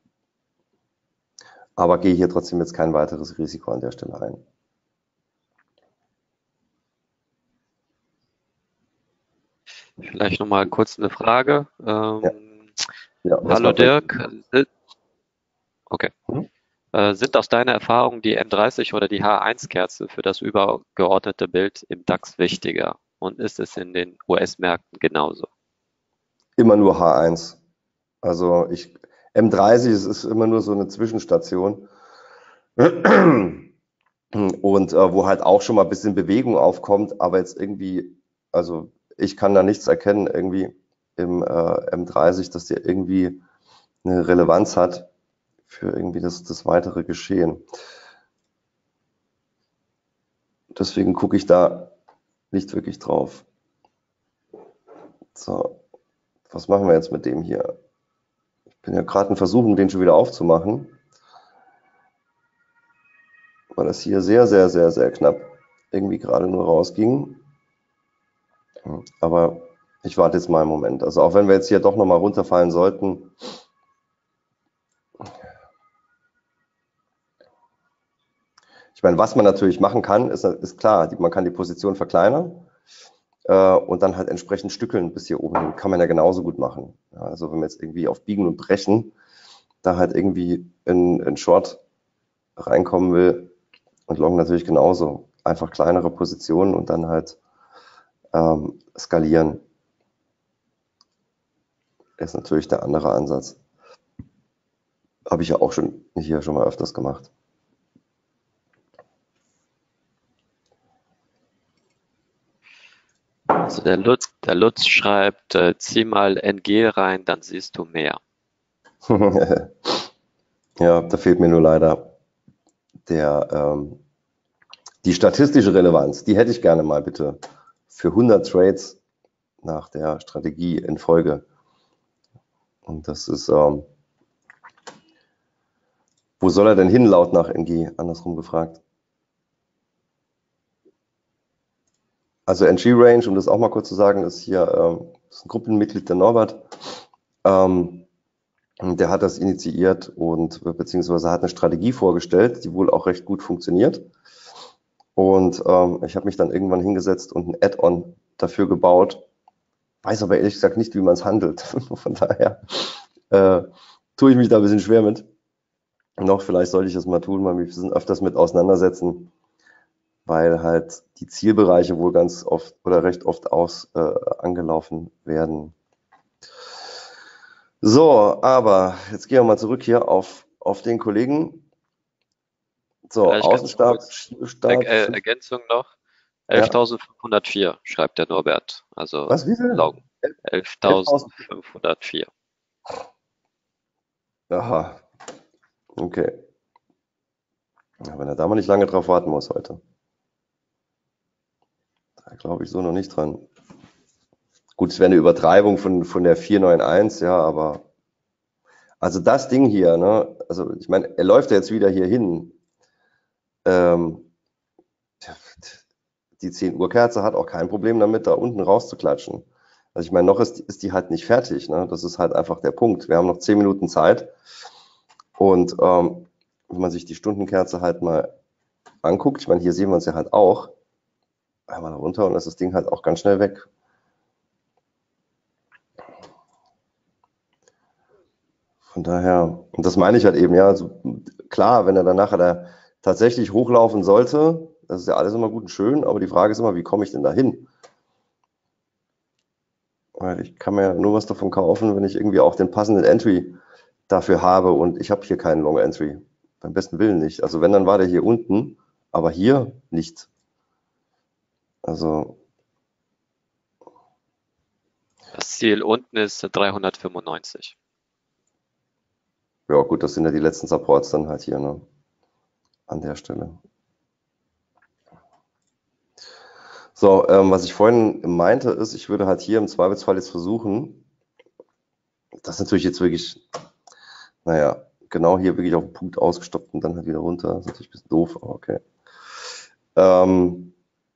Aber gehe hier trotzdem jetzt kein weiteres Risiko an der Stelle ein.
Vielleicht nochmal kurz eine Frage.
Ja,
Ähm,
ja,
hallo
erstmal vielleicht.
Dirk. Äh, Okay.
Hm?
Äh, sind aus deiner Erfahrung die M dreißig oder die H eins Kerze für das übergeordnete Bild im DAX wichtiger? Und ist es in den U S-Märkten genauso?
Immer nur H eins. Also ich, M dreißig ist, ist immer nur so eine Zwischenstation. Und äh, wo halt auch schon mal ein bisschen Bewegung aufkommt, aber jetzt irgendwie, also ich kann da nichts erkennen irgendwie im äh, M dreißig, dass der irgendwie eine Relevanz hat für irgendwie das, das weitere Geschehen. Deswegen gucke ich da nicht wirklich drauf. So, was machen wir jetzt mit dem hier? Ich bin ja gerade in Versuchung, den schon wieder aufzumachen, weil das hier sehr, sehr, sehr, sehr knapp irgendwie gerade nur rausging. Aber ich warte jetzt mal einen Moment. Also auch wenn wir jetzt hier doch nochmal runterfallen sollten, ich meine, was man natürlich machen kann, ist, ist klar, die, man kann die Position verkleinern äh, und dann halt entsprechend stückeln bis hier oben hin. Kann man ja genauso gut machen. Ja, also wenn man jetzt irgendwie auf Biegen und Brechen da halt irgendwie in, in Short reinkommen will und Long natürlich genauso. Einfach kleinere Positionen und dann halt ähm, skalieren. Ist natürlich der andere Ansatz. Habe ich ja auch schon hier schon mal öfters gemacht.
Also der Lutz, der Lutz schreibt, äh, zieh mal N G rein, dann siehst du mehr.
Ja, da fehlt mir nur leider der, ähm, die statistische Relevanz. Die hätte ich gerne mal bitte für hundert Trades nach der Strategie in Folge. Und das ist, ähm, wo soll er denn hin laut nach N G? Andersrum gefragt. Also N G-Range, um das auch mal kurz zu sagen, ist hier ähm, ist ein Gruppenmitglied der Norbert. Ähm, der hat das initiiert und beziehungsweise hat eine Strategie vorgestellt, die wohl auch recht gut funktioniert. Und ähm, ich habe mich dann irgendwann hingesetzt und ein Add-on dafür gebaut. Weiß aber ehrlich gesagt nicht, wie man es handelt. Von daher äh, tue ich mich da ein bisschen schwer mit. Noch, vielleicht sollte ich es mal tun, mal mich ein bisschen öfters mit auseinandersetzen, weil halt die Zielbereiche wohl ganz oft oder recht oft aus äh, angelaufen werden. So, aber jetzt gehen wir mal zurück hier auf, auf den Kollegen. So,
Vielleicht ganz
Außenstab,
kurz Er
Start,
äh,
fünf,
Ergänzung noch.
ja.
elftausendfünfhundertvier schreibt der Norbert. Also
Was, wie viel?
Long.
elftausend.
elftausendfünfhundertvier.
Aha, okay. Ja, wenn er da mal nicht lange drauf warten muss heute. Da glaube ich so noch nicht dran. Gut, es wäre eine Übertreibung von, von der vier neun eins, ja, aber also das Ding hier, ne, also ich meine, er läuft ja jetzt wieder hier hin. Ähm, die zehn Uhr Kerze hat auch kein Problem damit, da unten rauszuklatschen. Also ich meine, noch ist, ist die halt nicht fertig, ne? Das ist halt einfach der Punkt. Wir haben noch zehn Minuten Zeit und ähm, wenn man sich die Stundenkerze halt mal anguckt, ich meine, hier sehen wir uns ja halt auch, einmal runter und dann ist das Ding halt auch ganz schnell weg. Von daher, und das meine ich halt eben, ja, also klar, wenn er dann nachher da tatsächlich hochlaufen sollte, das ist ja alles immer gut und schön, aber die Frage ist immer, wie komme ich denn da hin? Weil ich kann mir ja nur was davon kaufen, wenn ich irgendwie auch den passenden Entry dafür habe und ich habe hier keinen Long Entry. Beim besten Willen nicht. Also wenn, dann war der hier unten, aber hier nicht. Also,
Das Ziel unten ist dreihundertfünfundneunzig.
ja gut, das sind ja die letzten Supports dann halt hier, ne? An der Stelle. So, ähm, was ich vorhin meinte, ist, ich würde halt hier im Zweifelsfall jetzt versuchen, das ist natürlich jetzt wirklich, naja, genau hier wirklich auf den Punkt ausgestoppt und dann halt wieder runter. Das ist natürlich ein bisschen doof, aber okay. Ähm,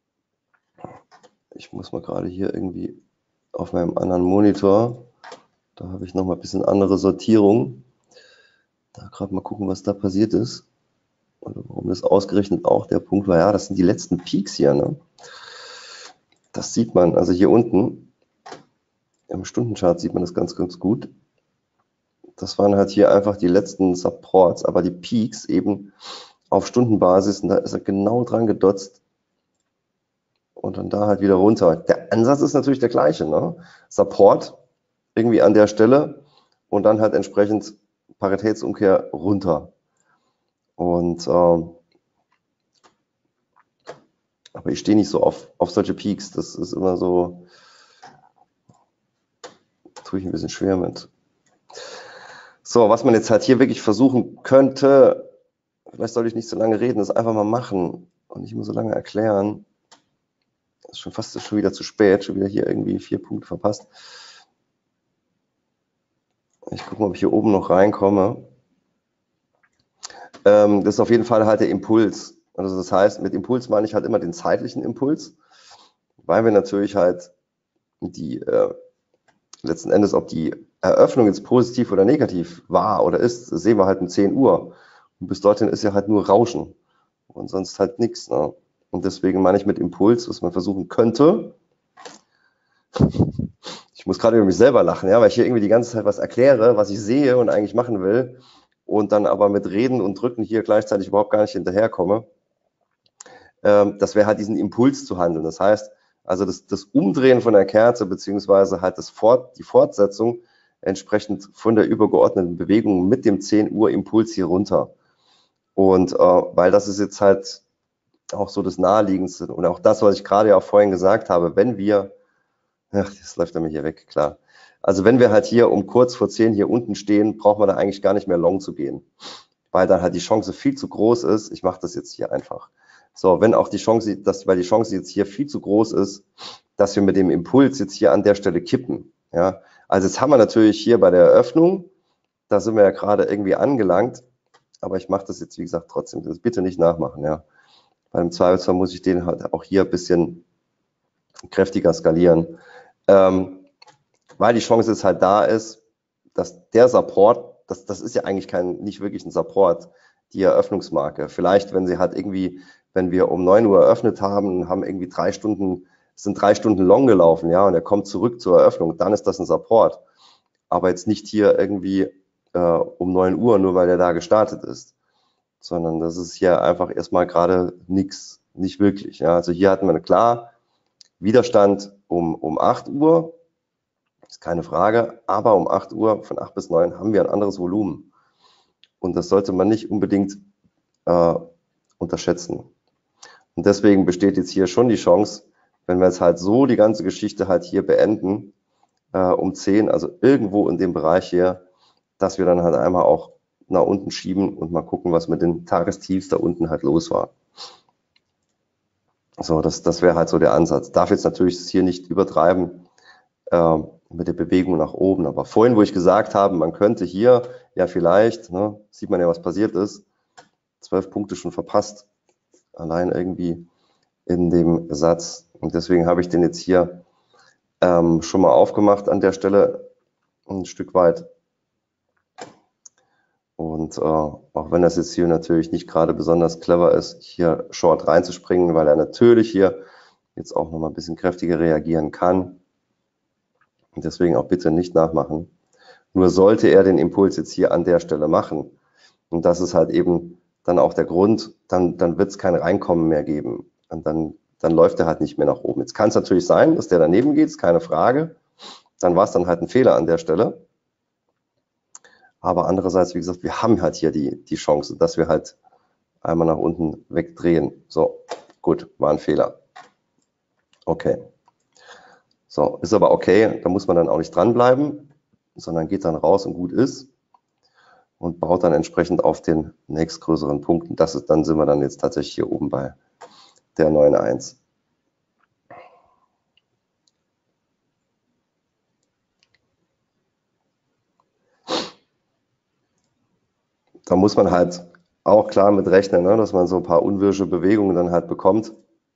ich muss mal gerade hier irgendwie auf meinem anderen Monitor, da habe ich nochmal ein bisschen andere Sortierung. Da gerade mal gucken, was da passiert ist. Oder warum das ausgerechnet auch der Punkt war. Ja, das sind die letzten Peaks hier, ne? Das sieht man, also hier unten Im Stundenchart sieht man das ganz, ganz gut. Das waren halt hier einfach die letzten Supports, aber die Peaks eben auf Stundenbasis, und da ist er genau dran gedotzt und dann da halt wieder runter. Der Ansatz ist natürlich der gleiche, ne? Support irgendwie an der Stelle und dann halt entsprechend Paritätsumkehr runter. Und ähm, aber ich stehe nicht so auf, auf solche Peaks. Das ist immer so, tue ich ein bisschen schwer mit. So, was man jetzt halt hier wirklich versuchen könnte, vielleicht sollte ich nicht so lange reden, ist einfach mal machen und nicht immer so lange erklären. Das ist schon fast schon wieder zu spät, schon wieder hier irgendwie vier Punkte verpasst. Ich gucke mal, ob ich hier oben noch reinkomme. Ähm, das ist auf jeden Fall halt der Impuls. Also das heißt, mit Impuls meine ich halt immer den zeitlichen Impuls, weil wir natürlich halt die äh, letzten Endes, ob die Eröffnung jetzt positiv oder negativ war oder ist, sehen wir halt um zehn Uhr. Und bis dorthin ist ja halt nur Rauschen und sonst halt nichts. Ne? Und deswegen meine ich mit Impuls, was man versuchen könnte. Ich muss gerade über mich selber lachen, ja, weil ich hier irgendwie die ganze Zeit was erkläre, was ich sehe und eigentlich machen will und dann aber mit Reden und Drücken hier gleichzeitig überhaupt gar nicht hinterherkomme. Ähm, das wäre halt diesen Impuls zu handeln. Das heißt, also das, das Umdrehen von der Kerze beziehungsweise halt das Fort, die Fortsetzung entsprechend von der übergeordneten Bewegung mit dem zehn Uhr Impuls hier runter. Und äh, weil das ist jetzt halt auch so das Naheliegendste und auch das, was ich gerade ja auch vorhin gesagt habe, wenn wir, ach, das läuft nämlich hier weg, klar. Also wenn wir halt hier um kurz vor zehn hier unten stehen, braucht man da eigentlich gar nicht mehr long zu gehen, weil dann halt die Chance viel zu groß ist. Ich mache das jetzt hier einfach. So, wenn auch die Chance, dass, weil die Chance jetzt hier viel zu groß ist, dass wir mit dem Impuls jetzt hier an der Stelle kippen. Ja, also jetzt haben wir natürlich hier bei der Eröffnung, da sind wir ja gerade irgendwie angelangt, aber ich mache das jetzt, wie gesagt, trotzdem. Das bitte nicht nachmachen, ja. Beim Zweifelsfall muss ich den halt auch hier ein bisschen kräftiger skalieren, ähm, weil die Chance jetzt halt da ist, dass der Support, das, das ist ja eigentlich kein, nicht wirklich ein Support, die Eröffnungsmarke. Vielleicht, wenn sie halt irgendwie, wenn wir um neun Uhr eröffnet haben, haben irgendwie drei Stunden, sind drei Stunden long gelaufen, ja, und er kommt zurück zur Eröffnung, dann ist das ein Support. Aber jetzt nicht hier irgendwie äh, um neun Uhr, nur weil er da gestartet ist, sondern das ist hier einfach erstmal gerade nichts, nicht wirklich. Ja. Also hier hatten wir klar Widerstand um, um acht Uhr, ist keine Frage, aber um acht Uhr, von acht bis neun, haben wir ein anderes Volumen. Und das sollte man nicht unbedingt äh, unterschätzen. Und deswegen besteht jetzt hier schon die Chance, wenn wir jetzt halt so die ganze Geschichte halt hier beenden, äh, um zehn, also irgendwo in dem Bereich hier, dass wir dann halt einmal auch nach unten schieben und mal gucken, was mit den Tagestiefs da unten halt los war. So, das, das wäre halt so der Ansatz. Darf jetzt natürlich hier nicht übertreiben äh, mit der Bewegung nach oben. Aber vorhin, wo ich gesagt habe, man könnte hier ja vielleicht, ne, sieht man ja, was passiert ist, zwölf Punkte schon verpasst, allein irgendwie in dem Satz. Und deswegen habe ich den jetzt hier ähm, schon mal aufgemacht an der Stelle ein Stück weit. Und äh, auch wenn das jetzt hier natürlich nicht gerade besonders clever ist, hier short reinzuspringen, weil er natürlich hier jetzt auch noch mal ein bisschen kräftiger reagieren kann. Und deswegen auch bitte nicht nachmachen. Nur sollte er den Impuls jetzt hier an der Stelle machen, und das ist halt eben dann auch der Grund, dann, dann wird es kein Reinkommen mehr geben. Und dann, dann läuft er halt nicht mehr nach oben. Jetzt kann es natürlich sein, dass der daneben geht, ist keine Frage. Dann war es dann halt ein Fehler an der Stelle. Aber andererseits, wie gesagt, wir haben halt hier die, die Chance, dass wir halt einmal nach unten wegdrehen. So, gut, war ein Fehler. Okay. So, ist aber okay, da muss man dann auch nicht dranbleiben, sondern geht dann raus und gut ist und baut dann entsprechend auf den nächstgrößeren Punkt. Und das ist, dann sind wir dann jetzt tatsächlich hier oben bei der neun Komma eins. Da muss man halt auch klar mit rechnen, ne, dass man so ein paar unwirsche Bewegungen dann halt bekommt,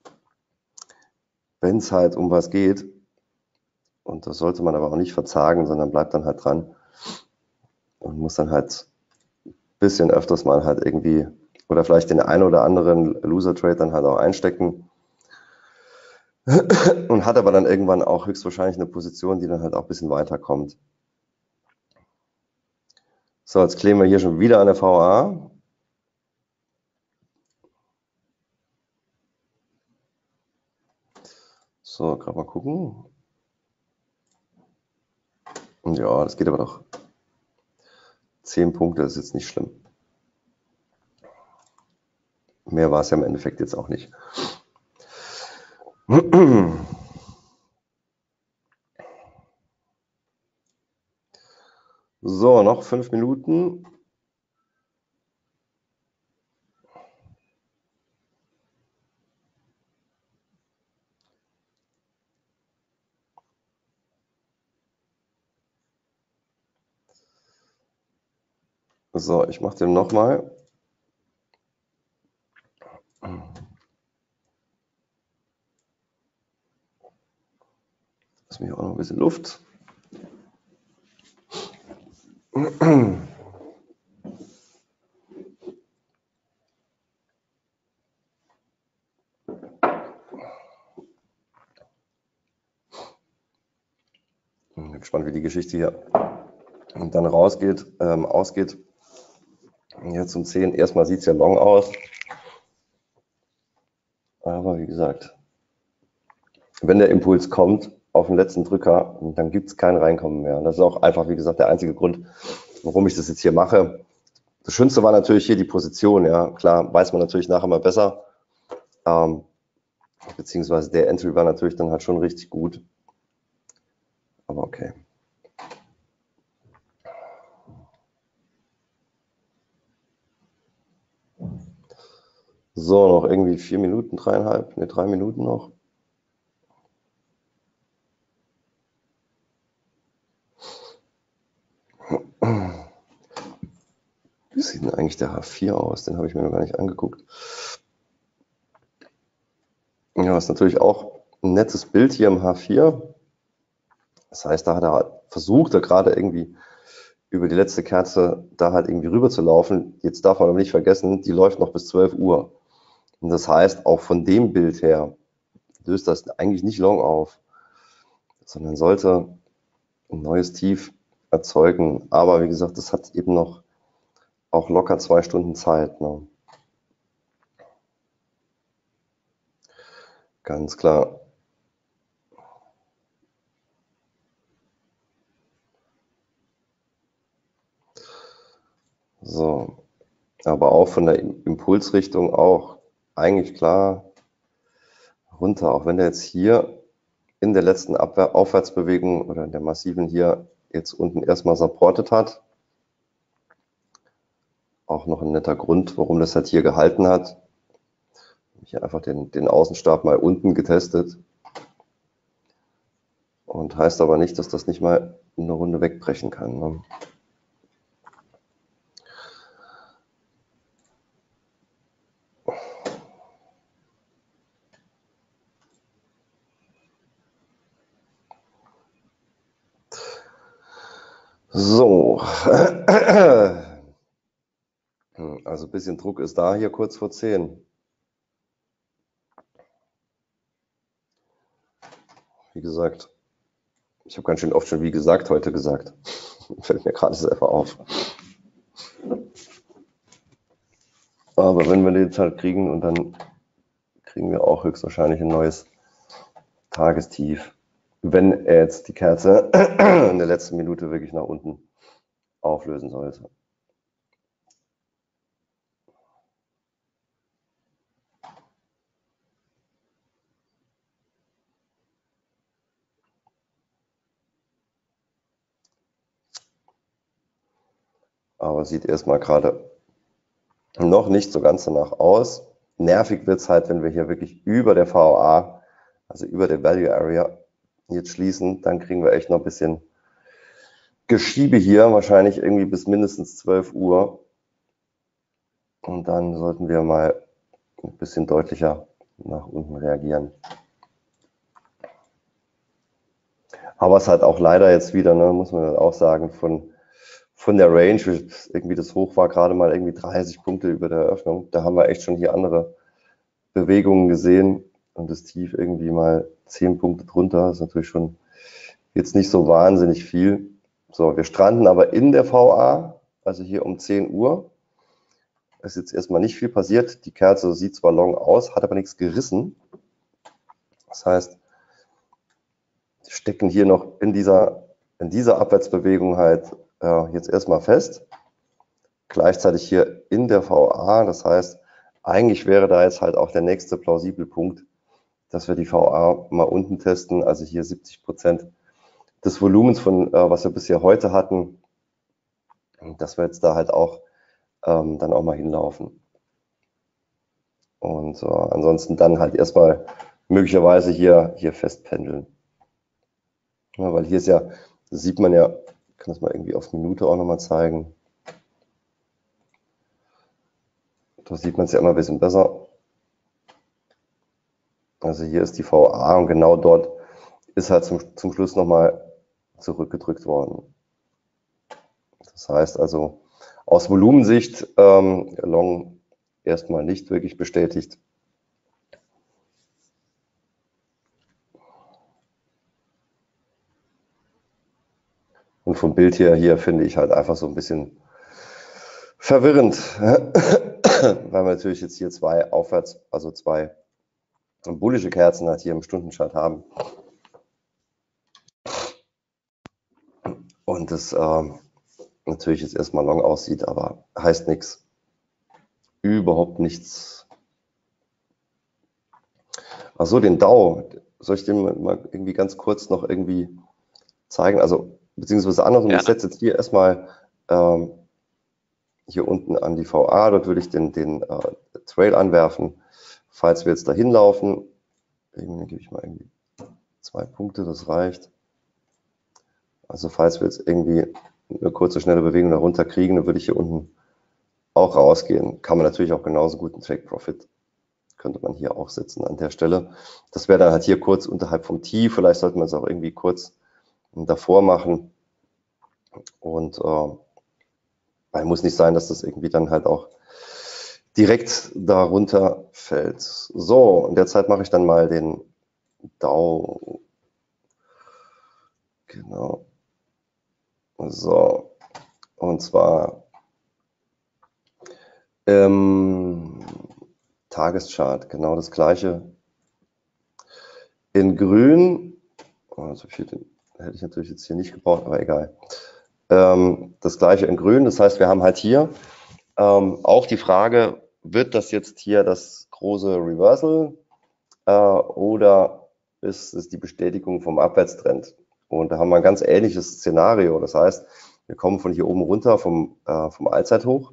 wenn es halt um was geht. Und das sollte man aber auch nicht verzagen, sondern bleibt dann halt dran und muss dann halt ein bisschen öfters mal halt irgendwie oder vielleicht den einen oder anderen Loser-Trade dann halt auch einstecken. und hat aber dann irgendwann auch höchstwahrscheinlich eine Position, die dann halt auch ein bisschen weiter kommt. So, jetzt kleben wir hier schon wieder an der V A. So, gerade mal gucken. Und ja, das geht aber doch. zehn Punkte ist jetzt nicht schlimm. Mehr war es ja im Endeffekt jetzt auch nicht. So, noch fünf Minuten. So, ich mache den nochmal. Lass mich auch noch ein bisschen Luft. Ich bin gespannt, wie die Geschichte hier und dann rausgeht, ähm, ausgeht. Jetzt um zehn. Erstmal sieht es ja long aus. Aber wie gesagt, wenn der Impuls kommt auf den letzten Drücker, dann gibt es kein Reinkommen mehr. Und das ist auch einfach, wie gesagt, der einzige Grund, warum ich das jetzt hier mache. Das Schönste war natürlich hier die Position. Ja, klar, weiß man natürlich nachher mal besser. Ähm, beziehungsweise der Entry war natürlich dann halt schon richtig gut. Aber okay. So, noch irgendwie vier Minuten, dreieinhalb, ne, drei Minuten noch. Wie sieht denn eigentlich der H vier aus? Den habe ich mir noch gar nicht angeguckt. Ja, ist natürlich auch ein nettes Bild hier im H vier. Das heißt, da hat er versucht, er gerade irgendwie über die letzte Kerze da halt irgendwie rüber zu laufen. Jetzt darf man aber nicht vergessen, die läuft noch bis zwölf Uhr. Und das heißt, auch von dem Bild her löst das eigentlich nicht long auf, sondern sollte ein neues Tief erzeugen. Aber wie gesagt, das hat eben noch auch locker zwei Stunden Zeit. Ne? Ganz klar. So, aber auch von der Impulsrichtung auch eigentlich klar runter, auch wenn der jetzt hier in der letzten Abwehr Aufwärtsbewegung oder in der massiven hier jetzt unten erstmal supportet hat. Auch noch ein netter Grund, warum das halt hier gehalten hat. Hier einfach den, den Außenstab mal unten getestet. Und heißt aber nicht, dass das nicht mal eine Runde wegbrechen kann. Ne? So. Also ein bisschen Druck ist da hier kurz vor zehn. Wie gesagt, ich habe ganz schön oft schon wie gesagt heute gesagt. Fällt mir gerade selber auf. Aber wenn wir den jetzt halt kriegen und dann kriegen wir auch höchstwahrscheinlich ein neues Tagestief, wenn er jetzt die Kerze in der letzten Minute wirklich nach unten auflösen sollte. Aber sieht erstmal gerade noch nicht so ganz danach aus. Nervig wird es halt, wenn wir hier wirklich über der V A, also über der Value Area, jetzt schließen. Dann kriegen wir echt noch ein bisschen Geschiebe hier, wahrscheinlich irgendwie bis mindestens zwölf Uhr. Und dann sollten wir mal ein bisschen deutlicher nach unten reagieren. Aber es hat auch leider jetzt wieder, ne, muss man auch sagen, von, von der Range, irgendwie das Hoch war gerade mal irgendwie dreißig Punkte über der Eröffnung. Da haben wir echt schon hier andere Bewegungen gesehen, und das Tief irgendwie mal zehn Punkte drunter. Das ist natürlich schon jetzt nicht so wahnsinnig viel. So, wir stranden aber in der V A, also hier um zehn Uhr. Es ist jetzt erstmal nicht viel passiert. Die Kerze sieht zwar long aus, hat aber nichts gerissen. Das heißt, wir stecken hier noch in dieser, in dieser Abwärtsbewegung halt äh, jetzt erstmal fest. Gleichzeitig hier in der V A, das heißt, eigentlich wäre da jetzt halt auch der nächste plausible Punkt, dass wir die V A mal unten testen, also hier siebzig Prozent des Volumens von, äh, was wir bisher heute hatten, dass wir jetzt da halt auch ähm, dann auch mal hinlaufen. Und äh, ansonsten dann halt erstmal möglicherweise hier, hier festpendeln. Ja, weil hier ist ja, das sieht man ja, ich kann das mal irgendwie auf Minute auch nochmal zeigen. Da sieht man es ja immer ein bisschen besser. Also hier ist die V A und genau dort ist halt zum, zum Schluss nochmal zurückgedrückt worden. Das heißt also, aus Volumensicht ähm, Long erstmal nicht wirklich bestätigt. Und vom Bild her hier finde ich halt einfach so ein bisschen verwirrend, weil wir natürlich jetzt hier zwei aufwärts, also zwei bullische Kerzen halt hier im Stundenchart haben. Und das ähm, natürlich jetzt erstmal long aussieht, aber heißt nichts. Überhaupt nichts. Achso, den Dow, soll ich den mal irgendwie ganz kurz noch irgendwie zeigen? Also, beziehungsweise andersrum, ja. Ich setze jetzt hier erstmal ähm, hier unten an die V A, dort würde ich den, den äh, Trail anwerfen. Falls wir jetzt dahin laufen, dann gebe ich mal irgendwie zwei Punkte, das reicht. Also falls wir jetzt irgendwie eine kurze, schnelle Bewegung darunter kriegen, dann würde ich hier unten auch rausgehen. Kann man natürlich auch genauso gut einen Take Profit, könnte man hier auch setzen an der Stelle. Das wäre dann halt hier kurz unterhalb vom Tief, vielleicht sollte man es auch irgendwie kurz davor machen. Und äh, weil muss nicht sein, dass das irgendwie dann halt auch direkt darunter fällt. So, in der Zeit mache ich dann mal den Dow. Genau. So, und zwar im Tageschart, genau das gleiche in grün. Also hätte ich natürlich jetzt hier nicht gebraucht, aber egal. Ähm, das gleiche in grün, das heißt, wir haben halt hier ähm, auch die Frage, wird das jetzt hier das große Reversal äh, oder ist es die Bestätigung vom Abwärtstrend? Und da haben wir ein ganz ähnliches Szenario. Das heißt, wir kommen von hier oben runter vom, äh, vom Allzeithoch.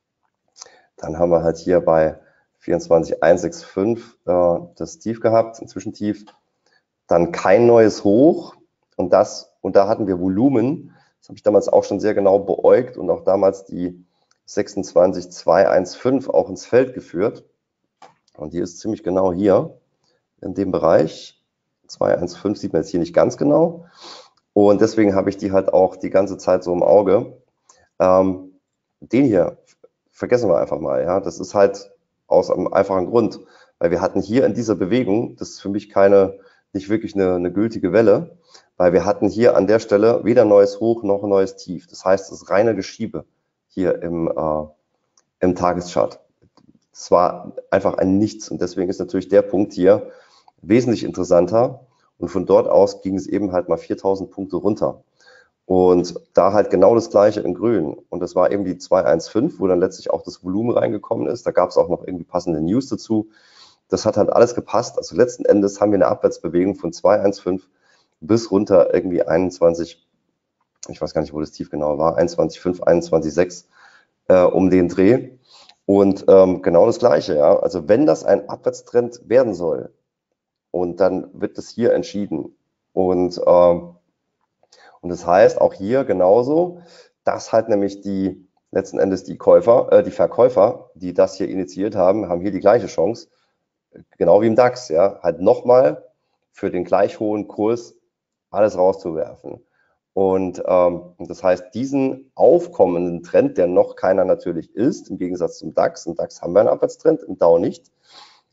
Dann haben wir halt hier bei vierundzwanzig Komma hundertfünfundsechzig äh, das Tief gehabt, ein Zwischentief. Dann kein neues Hoch. Und, das, und da hatten wir Volumen. Das habe ich damals auch schon sehr genau beäugt und auch damals die sechsundzwanzig Komma zweihundertfünfzehn auch ins Feld geführt. Und die ist ziemlich genau hier in dem Bereich. zweihundertfünfzehn sieht man jetzt hier nicht ganz genau. Und deswegen habe ich die halt auch die ganze Zeit so im Auge. Ähm, den hier vergessen wir einfach mal. Ja, das ist halt aus einem einfachen Grund, weil wir hatten hier in dieser Bewegung, das ist für mich keine, nicht wirklich eine, eine gültige Welle, weil wir hatten hier an der Stelle weder neues Hoch noch ein neues Tief. Das heißt, es ist reine Geschiebe hier im, äh, im Tageschart. Es war einfach ein Nichts und deswegen ist natürlich der Punkt hier wesentlich interessanter und von dort aus ging es eben halt mal viertausend Punkte runter. Und da halt genau das gleiche in grün. Und das war eben die zweihundertfünfzehn, wo dann letztlich auch das Volumen reingekommen ist. Da gab es auch noch irgendwie passende News dazu. Das hat halt alles gepasst. Also letzten Endes haben wir eine Abwärtsbewegung von zweihundertfünfzehn bis runter irgendwie einundzwanzig, ich weiß gar nicht, wo das Tief genau war, einundzwanzig Komma fünf, einundzwanzig Komma sechs äh, um den Dreh. Und ähm, genau das Gleiche. Ja. Also wenn das ein Abwärtstrend werden soll, und dann wird das hier entschieden. Und ähm, Und das heißt auch hier genauso, dass halt nämlich die letzten Endes die Käufer, äh, die Verkäufer, die das hier initiiert haben, haben hier die gleiche Chance, genau wie im DAX, ja, halt nochmal für den gleich hohen Kurs alles rauszuwerfen. Und ähm, das heißt, diesen aufkommenden Trend, der noch keiner natürlich ist, im Gegensatz zum DAX, im DAX haben wir einen Abwärtstrend, im Dow nicht,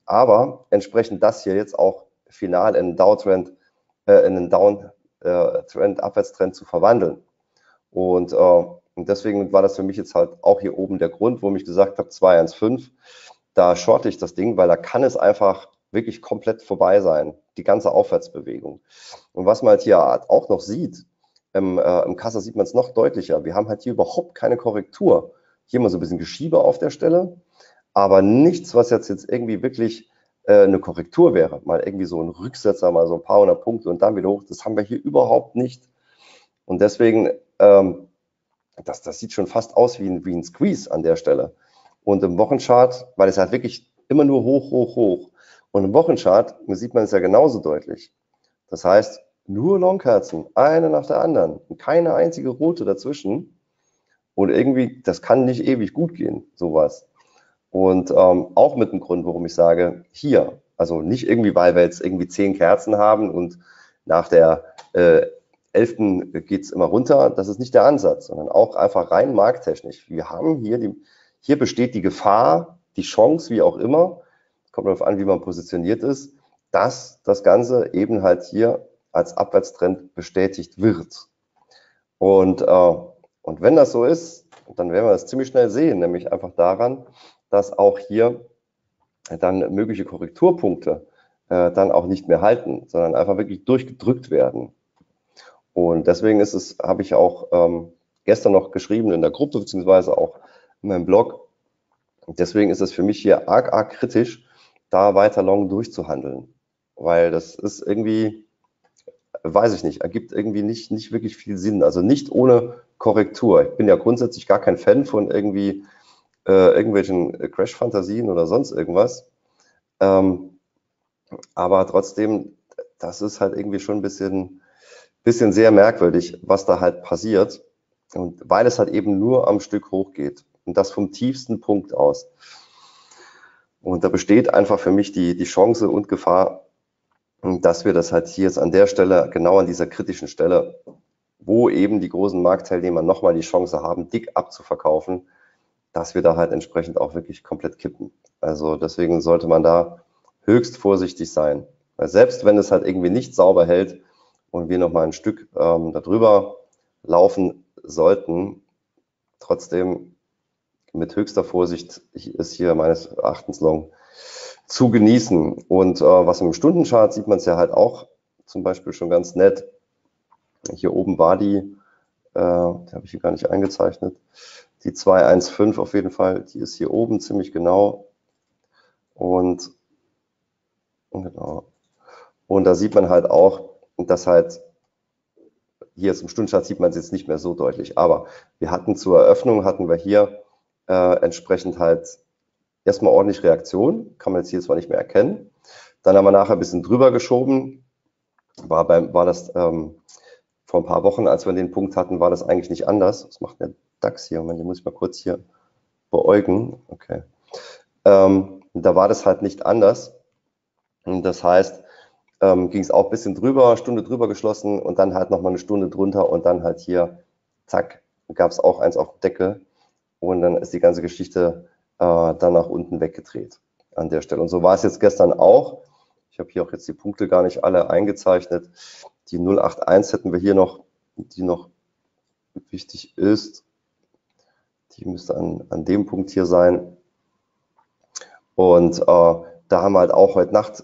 aber entsprechend das hier jetzt auch final in einen Downtrend, äh, in einen Downtrend, Abwärtstrend zu verwandeln. Und, äh, und deswegen war das für mich jetzt halt auch hier oben der Grund, warum ich gesagt habe, zwei eins fünf, da shorte ich das Ding, weil da kann es einfach wirklich komplett vorbei sein, die ganze Aufwärtsbewegung. Und was man halt hier auch noch sieht, im, äh, im Kassa sieht man es noch deutlicher, wir haben halt hier überhaupt keine Korrektur. Hier mal so ein bisschen Geschiebe auf der Stelle, aber nichts, was jetzt, jetzt irgendwie wirklich äh, eine Korrektur wäre. Mal irgendwie so ein Rücksetzer, mal so ein paar hundert Punkte und dann wieder hoch, das haben wir hier überhaupt nicht. Und deswegen, ähm, das, das sieht schon fast aus wie ein, wie ein Squeeze an der Stelle. Und im Wochenchart, weil es halt wirklich immer nur hoch, hoch, hoch. Und im Wochenchart sieht man es ja genauso deutlich. Das heißt, nur Longkerzen, eine nach der anderen, keine einzige rote dazwischen. Und irgendwie, das kann nicht ewig gut gehen, sowas. Und ähm, auch mit dem Grund, warum ich sage, hier, also nicht irgendwie, weil wir jetzt irgendwie zehn Kerzen haben und nach der äh, elften geht es immer runter, das ist nicht der Ansatz, sondern auch einfach rein markttechnisch. Wir haben hier, die, hier besteht die Gefahr, die Chance, wie auch immer, kommt darauf an, wie man positioniert ist, dass das Ganze eben halt hier als Abwärtstrend bestätigt wird. Und, äh, und wenn das so ist, dann werden wir das ziemlich schnell sehen, nämlich einfach daran, dass auch hier dann mögliche Korrekturpunkte äh, dann auch nicht mehr halten, sondern einfach wirklich durchgedrückt werden. Und deswegen ist es, habe ich auch ähm, gestern noch geschrieben in der Gruppe, beziehungsweise auch in meinem Blog. Und deswegen ist es für mich hier arg, arg kritisch, da weiter long durchzuhandeln. Weil das ist irgendwie, weiß ich nicht, ergibt irgendwie nicht, nicht wirklich viel Sinn. Also nicht ohne Korrektur. Ich bin ja grundsätzlich gar kein Fan von irgendwie äh, irgendwelchen Crash-Fantasien oder sonst irgendwas. Ähm, aber trotzdem, das ist halt irgendwie schon ein bisschen, bisschen sehr merkwürdig, was da halt passiert. Und weil es halt eben nur am Stück hochgeht. Und das vom tiefsten Punkt aus. Und da besteht einfach für mich die, die Chance und Gefahr, dass wir das halt hier jetzt an der Stelle, genau an dieser kritischen Stelle, wo eben die großen Marktteilnehmer nochmal die Chance haben, dick abzuverkaufen, dass wir da halt entsprechend auch wirklich komplett kippen. Also deswegen sollte man da höchst vorsichtig sein. Weil selbst wenn es halt irgendwie nicht sauber hält und wir nochmal ein Stück ähm, darüber laufen sollten, trotzdem mit höchster Vorsicht ist hier meines Erachtens long zu genießen. Und äh, was im Stundenchart sieht man es ja halt auch zum Beispiel schon ganz nett. Hier oben war die, äh, die habe ich hier gar nicht eingezeichnet, die zwei eins fünf auf jeden Fall, die ist hier oben ziemlich genau. Und, genau. Und da sieht man halt auch, dass halt, hier ist im Stundenchart sieht man es jetzt nicht mehr so deutlich, aber wir hatten zur Eröffnung, hatten wir hier äh, entsprechend halt erstmal ordentlich Reaktion, kann man jetzt hier zwar nicht mehr erkennen. Dann haben wir nachher ein bisschen drüber geschoben, war, beim, war das ähm, vor ein paar Wochen, als wir den Punkt hatten, war das eigentlich nicht anders. Was macht der DAX hier? Moment, den muss ich mal kurz hier beäugen. Okay. Ähm, da war das halt nicht anders. Und das heißt, ähm, ging es auch ein bisschen drüber, Stunde drüber geschlossen und dann halt nochmal eine Stunde drunter und dann halt hier, zack, gab es auch eins auf der Decke und dann ist die ganze Geschichte äh, dann nach unten weggedreht an der Stelle. Und so war es jetzt gestern auch. Ich habe hier auch jetzt die Punkte gar nicht alle eingezeichnet. Die null acht eins hätten wir hier noch, die noch wichtig ist. Die müsste an, an dem Punkt hier sein. Und äh, da haben wir halt auch heute Nacht,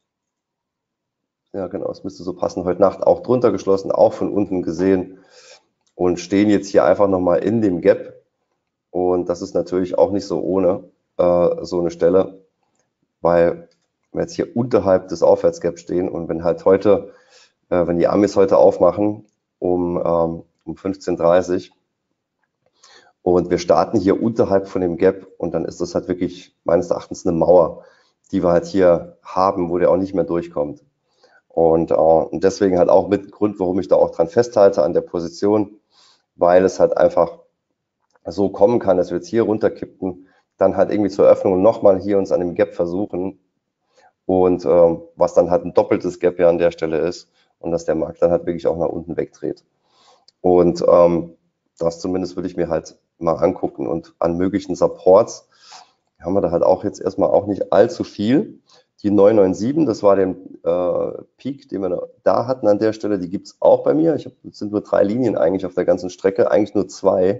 ja genau, es müsste so passen, heute Nacht auch drunter geschlossen, auch von unten gesehen und stehen jetzt hier einfach nochmal in dem Gap. Und das ist natürlich auch nicht so ohne äh, so eine Stelle, weil wir jetzt hier unterhalb des Aufwärtsgaps stehen und wenn halt heute, äh, wenn die Amis heute aufmachen um, ähm, um fünfzehn Uhr dreißig und wir starten hier unterhalb von dem Gap und dann ist das halt wirklich meines Erachtens eine Mauer, die wir halt hier haben, wo der auch nicht mehr durchkommt. Und, äh, und deswegen halt auch mit Grund, warum ich da auch dran festhalte an der Position, weil es halt einfach so kommen kann, dass wir jetzt hier runterkippen, dann halt irgendwie zur Öffnung nochmal hier uns an dem Gap versuchen und ähm, was dann halt ein doppeltes Gap ja an der Stelle ist und dass der Markt dann halt wirklich auch nach unten wegdreht. Und ähm, das zumindest würde ich mir halt mal angucken und an möglichen Supports haben wir da halt auch jetzt erstmal auch nicht allzu viel. Die neun neun sieben, das war der äh, Peak, den wir da hatten an der Stelle, die gibt es auch bei mir. Ich hab, es sind nur drei Linien eigentlich auf der ganzen Strecke, eigentlich nur zwei.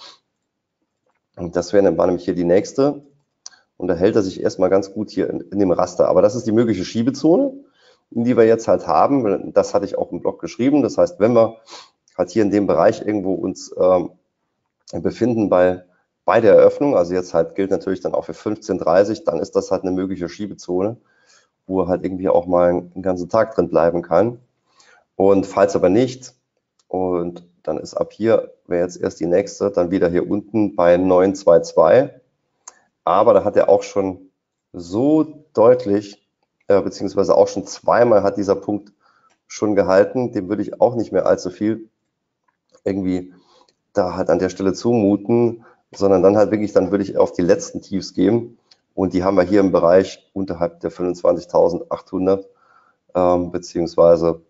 Und das wäre dann war nämlich hier die nächste. Und da hält er sich erstmal ganz gut hier in, in dem Raster. Aber das ist die mögliche Schiebezone, die wir jetzt halt haben. Das hatte ich auch im Blog geschrieben. Das heißt, wenn wir halt hier in dem Bereich irgendwo uns ähm, befinden bei, bei der Eröffnung, also jetzt halt gilt natürlich dann auch für fünfzehn Uhr dreißig, dann ist das halt eine mögliche Schiebezone, wo er halt irgendwie auch mal einen ganzen Tag drin bleiben kann. Und falls aber nicht, und dann ist ab hier, wäre jetzt erst die nächste, dann wieder hier unten bei neun zwei zwei. Aber da hat er auch schon so deutlich, äh, beziehungsweise auch schon zweimal hat dieser Punkt schon gehalten. Dem würde ich auch nicht mehr allzu viel irgendwie da halt an der Stelle zumuten, sondern dann halt wirklich, dann würde ich auf die letzten Tiefs gehen. Und die haben wir hier im Bereich unterhalb der fünfundzwanzigtausendachthundert, ähm, beziehungsweise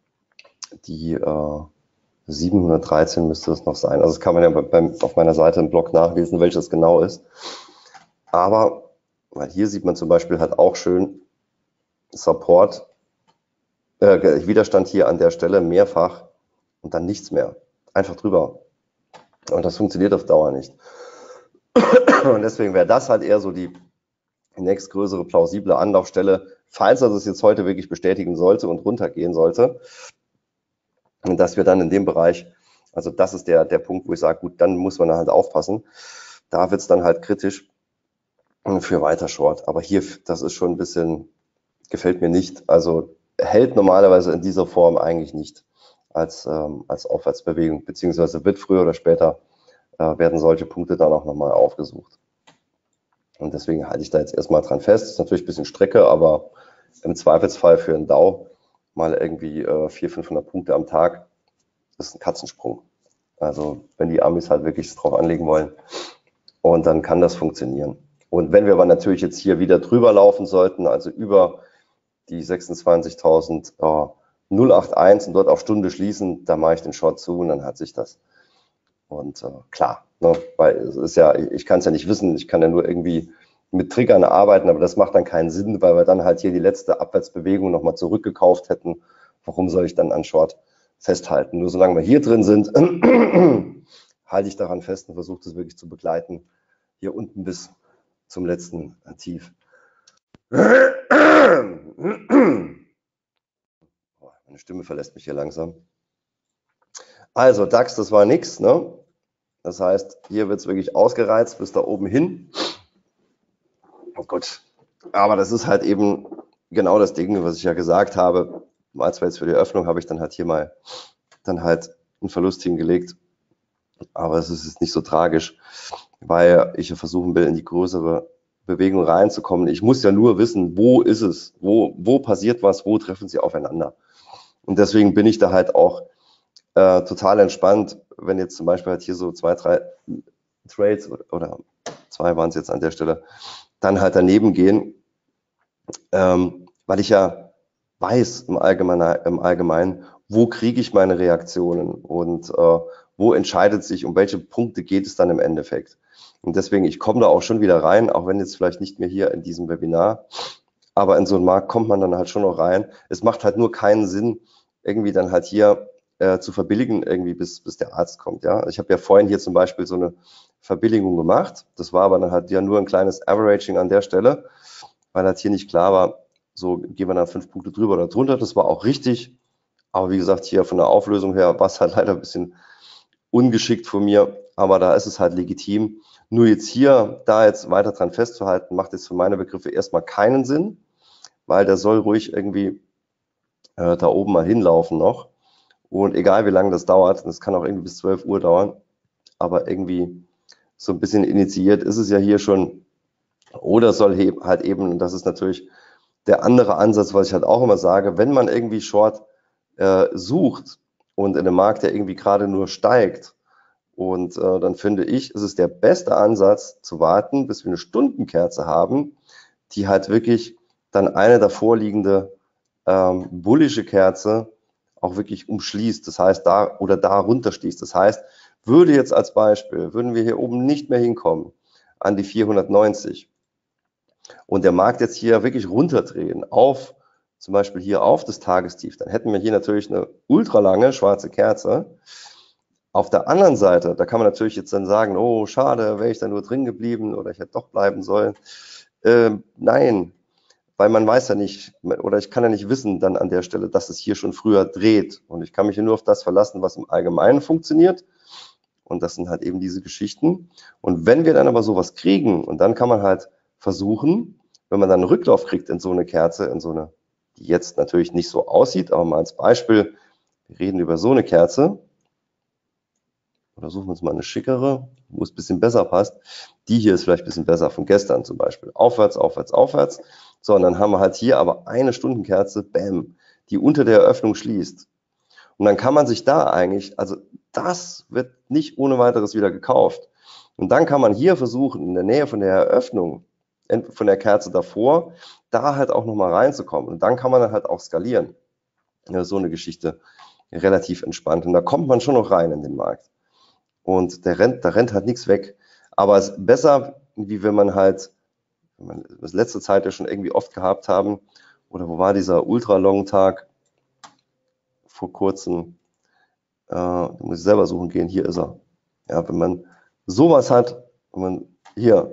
die äh, siebenhundertdreizehn müsste es noch sein. Also das kann man ja beim, auf meiner Seite im Blog nachlesen, welches genau ist. Aber weil hier sieht man zum Beispiel halt auch schön Support, äh, Widerstand hier an der Stelle mehrfach und dann nichts mehr. Einfach drüber. Und das funktioniert auf Dauer nicht. Und deswegen wäre das halt eher so die nächstgrößere plausible Anlaufstelle, falls er das jetzt heute wirklich bestätigen sollte und runtergehen sollte. Und dass wir dann in dem Bereich, also das ist der, der Punkt, wo ich sage, gut, dann muss man halt aufpassen. Da wird es dann halt kritisch für weiter Short. Aber hier, das ist schon ein bisschen, gefällt mir nicht. Also hält normalerweise in dieser Form eigentlich nicht als, ähm, als Aufwärtsbewegung, beziehungsweise wird früher oder später äh, werden solche Punkte dann auch nochmal aufgesucht. Und deswegen halte ich da jetzt erstmal dran fest. Das ist natürlich ein bisschen Strecke, aber im Zweifelsfall für einen Dow mal irgendwie äh, vierhundert, fünfhundert Punkte am Tag ist ein Katzensprung. Also wenn die Amis halt wirklich drauf anlegen wollen, und dann kann das funktionieren. Und wenn wir aber natürlich jetzt hier wieder drüber laufen sollten, also über die sechsundzwanzigtausendeinhunderteinundachtzig und dort auf Stunde schließen, da mache ich den Short zu und dann hat sich das. Und äh, klar, ne, weil es ist ja, ich kann es ja nicht wissen, ich kann ja nur irgendwie mit Triggern arbeiten, aber das macht dann keinen Sinn, weil wir dann halt hier die letzte Abwärtsbewegung nochmal zurückgekauft hätten. Warum soll ich dann an Short festhalten? Nur solange wir hier drin sind, halte ich daran fest und versuche das wirklich zu begleiten, hier unten bis zum letzten Tief. Meine Stimme verlässt mich hier langsam. Also DAX, das war nix, ne? Das heißt, hier wird es wirklich ausgereizt bis da oben hin. Oh Gott. Aber das ist halt eben genau das Ding, was ich ja gesagt habe. Als wir jetzt für die Öffnung habe ich dann halt hier mal dann halt einen Verlust hingelegt. Aber es ist jetzt nicht so tragisch, weil ich ja versuchen will, in die größere Bewegung reinzukommen. Ich muss ja nur wissen, wo ist es, wo, wo passiert was, wo treffen sie aufeinander. Und deswegen bin ich da halt auch äh, total entspannt, wenn jetzt zum Beispiel halt hier so zwei, drei Trades oder, oder zwei waren es jetzt an der Stelle, dann halt daneben gehen, ähm, weil ich ja weiß im Allgemeinen, im Allgemeinen wo kriege ich meine Reaktionen und äh, wo entscheidet sich, um welche Punkte geht es dann im Endeffekt. Und deswegen, ich komme da auch schon wieder rein, auch wenn jetzt vielleicht nicht mehr hier in diesem Webinar, aber in so einen Markt kommt man dann halt schon noch rein. Es macht halt nur keinen Sinn, irgendwie dann halt hier äh, zu verbilligen, irgendwie bis, bis der Arzt kommt. Ja, ich habe ja vorhin hier zum Beispiel so eine Verbilligung gemacht. Das war aber dann halt ja nur ein kleines Averaging an der Stelle, weil halt hier nicht klar war, so gehen wir dann fünf Punkte drüber oder drunter. Das war auch richtig. Aber wie gesagt, hier von der Auflösung her war es halt leider ein bisschen ungeschickt von mir. Aber da ist es halt legitim. Nur jetzt hier, da jetzt weiter dran festzuhalten, macht jetzt für meine Begriffe erstmal keinen Sinn, weil der soll ruhig irgendwie äh, da oben mal hinlaufen noch. Und egal wie lange das dauert, das kann auch irgendwie bis zwölf Uhr dauern, aber irgendwie so ein bisschen initiiert ist es ja hier schon. Oder soll halt eben, und das ist natürlich der andere Ansatz, was ich halt auch immer sage, wenn man irgendwie Short äh, sucht und in einem Markt, der irgendwie gerade nur steigt, und äh, dann finde ich, ist es der beste Ansatz zu warten, bis wir eine Stundenkerze haben, die halt wirklich dann eine davorliegende ähm, bullische Kerze auch wirklich umschließt, das heißt da oder da runterschließt. Das heißt, würde jetzt als Beispiel, würden wir hier oben nicht mehr hinkommen an die vierhundertneunzig, und der Markt jetzt hier wirklich runterdrehen auf, zum Beispiel hier auf das Tagestief, dann hätten wir hier natürlich eine ultralange schwarze Kerze. Auf der anderen Seite, da kann man natürlich jetzt dann sagen, oh schade, wäre ich da nur drin geblieben oder ich hätte doch bleiben sollen. Ähm, nein, weil man weiß ja nicht, oder ich kann ja nicht wissen dann an der Stelle, dass es hier schon früher dreht. Und ich kann mich nur auf das verlassen, was im Allgemeinen funktioniert. Und das sind halt eben diese Geschichten. Und wenn wir dann aber sowas kriegen, und dann kann man halt versuchen, wenn man dann einen Rücklauf kriegt in so eine Kerze, in so eine, die jetzt natürlich nicht so aussieht, aber mal als Beispiel, wir reden über so eine Kerze, oder suchen wir uns mal eine schickere, wo es ein bisschen besser passt. Die hier ist vielleicht ein bisschen besser, von gestern zum Beispiel. Aufwärts, aufwärts, aufwärts. So, und dann haben wir halt hier aber eine Stundenkerze, bam, die unter der Eröffnung schließt. Und dann kann man sich da eigentlich, also das wird nicht ohne weiteres wieder gekauft. Und dann kann man hier versuchen, in der Nähe von der Eröffnung, von der Kerze davor, da halt auch nochmal reinzukommen. Und dann kann man dann halt auch skalieren. Ja, so eine Geschichte, relativ entspannt. Und da kommt man schon noch rein in den Markt. Und der rennt, da rennt halt nichts weg. Aber es ist besser, wie wenn man halt, wenn man das letzte Zeit ja schon irgendwie oft gehabt haben, oder wo war dieser Ultra-Long-Tag vor kurzem, äh, da muss ich selber suchen gehen, hier ist er. Ja, wenn man sowas hat, wenn man hier,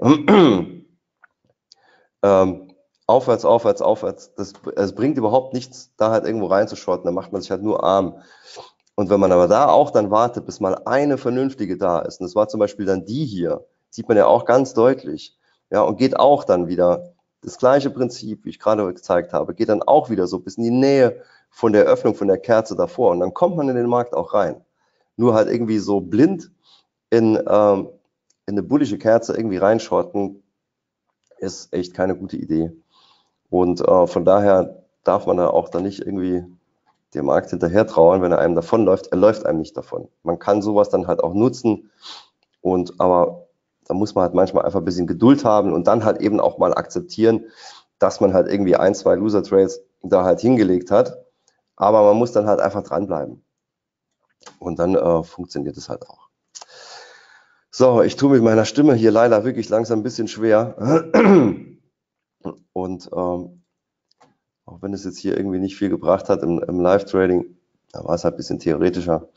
ähm, aufwärts, aufwärts, aufwärts, das, es bringt überhaupt nichts, da halt irgendwo reinzuschotten, da macht man sich halt nur arm. Und wenn man aber da auch dann wartet, bis mal eine vernünftige da ist, und das war zum Beispiel dann die hier, sieht man ja auch ganz deutlich, ja, und geht auch dann wieder, das gleiche Prinzip, wie ich gerade gezeigt habe, geht dann auch wieder so bis in die Nähe von der Öffnung von der Kerze davor und dann kommt man in den Markt auch rein. Nur halt irgendwie so blind in, ähm, in eine bullische Kerze irgendwie reinschotten, ist echt keine gute Idee. Und äh, von daher darf man da auch dann nicht irgendwie dem Markt hinterher trauern, wenn er einem davonläuft. Er läuft einem nicht davon. Man kann sowas dann halt auch nutzen, und aber da muss man halt manchmal einfach ein bisschen Geduld haben und dann halt eben auch mal akzeptieren, dass man halt irgendwie ein, zwei Loser-Trades da halt hingelegt hat. Aber man muss dann halt einfach dranbleiben. Und dann äh, funktioniert es halt auch. So, ich tue mit meiner Stimme hier leider wirklich langsam ein bisschen schwer. Und ähm, auch wenn es jetzt hier irgendwie nicht viel gebracht hat im, im Live-Trading, da war es halt ein bisschen theoretischer.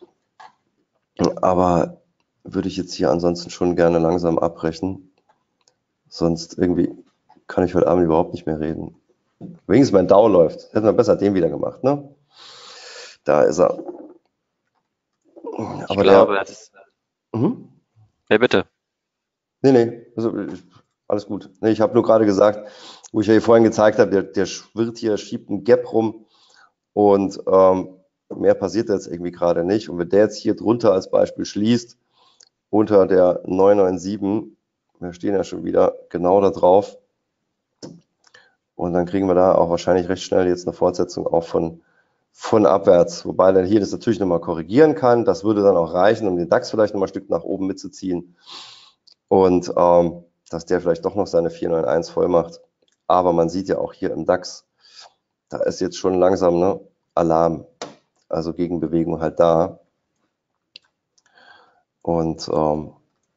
Aber würde ich jetzt hier ansonsten schon gerne langsam abbrechen. Sonst irgendwie kann ich heute Abend überhaupt nicht mehr reden. Wenigstens mein D A O läuft. Hätten wir besser den wieder gemacht, ne? Da ist er.
Ich
Aber
glaube,
der.
es,
Mhm.
ja, bitte.
Nee, nee, also, alles gut. Nee, ich habe nur gerade gesagt, wo ich ja hier vorhin gezeigt habe, der, der schwirrt hier, schiebt ein Gap rum und ähm, mehr passiert jetzt irgendwie gerade nicht. Und wenn der jetzt hier drunter als Beispiel schließt, unter der neun neun sieben, wir stehen ja schon wieder genau da drauf, und dann kriegen wir da auch wahrscheinlich recht schnell jetzt eine Fortsetzung auch von, von abwärts, wobei dann hier das natürlich nochmal korrigieren kann. Das würde dann auch reichen, um den DAX vielleicht nochmal ein Stück nach oben mitzuziehen und ähm, dass der vielleicht doch noch seine vier neun eins voll macht. Aber man sieht ja auch hier im DAX, da ist jetzt schon langsam, ne, Alarm, also Gegenbewegung halt da. Und ähm,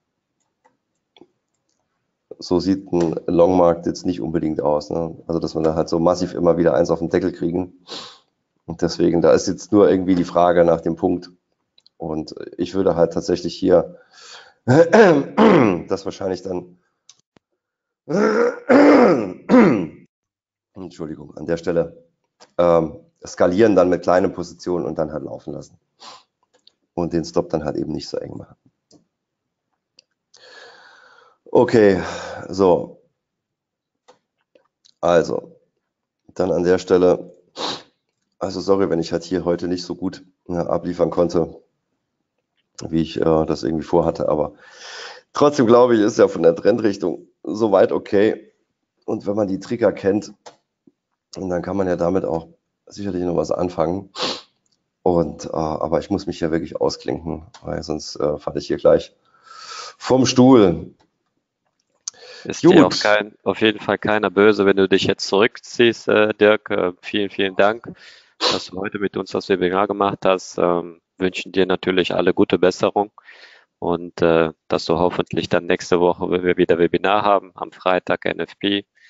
so sieht ein Longmarkt jetzt nicht unbedingt aus, ne? Also dass wir da halt so massiv immer wieder eins auf den Deckel kriegen. Und deswegen, da ist jetzt nur irgendwie die Frage nach dem Punkt. Und ich würde halt tatsächlich hier das wahrscheinlich dann Entschuldigung, an der Stelle ähm, skalieren dann mit kleinen Positionen und dann halt laufen lassen. Und den Stop dann halt eben nicht so eng machen. Okay, so. Also, dann an der Stelle, also sorry, wenn ich halt hier heute nicht so gut ja, abliefern konnte, wie ich äh, das irgendwie vorhatte, aber trotzdem glaube ich, ist ja von der Trendrichtung soweit okay. Und wenn man die Trigger kennt, dann kann man ja damit auch sicherlich noch was anfangen. Und, äh, aber ich muss mich ja wirklich ausklinken, weil sonst äh, falle ich hier gleich vom Stuhl.
Ist dir auch kein, auf jeden Fall keiner böse, wenn du dich jetzt zurückziehst, äh, Dirk. Äh, vielen, vielen Dank, dass du heute mit uns das Webinar gemacht hast. Ähm, wünschen dir natürlich alle gute Besserung und äh, dass du hoffentlich dann nächste Woche, wenn wir wieder Webinar haben, am Freitag N F P,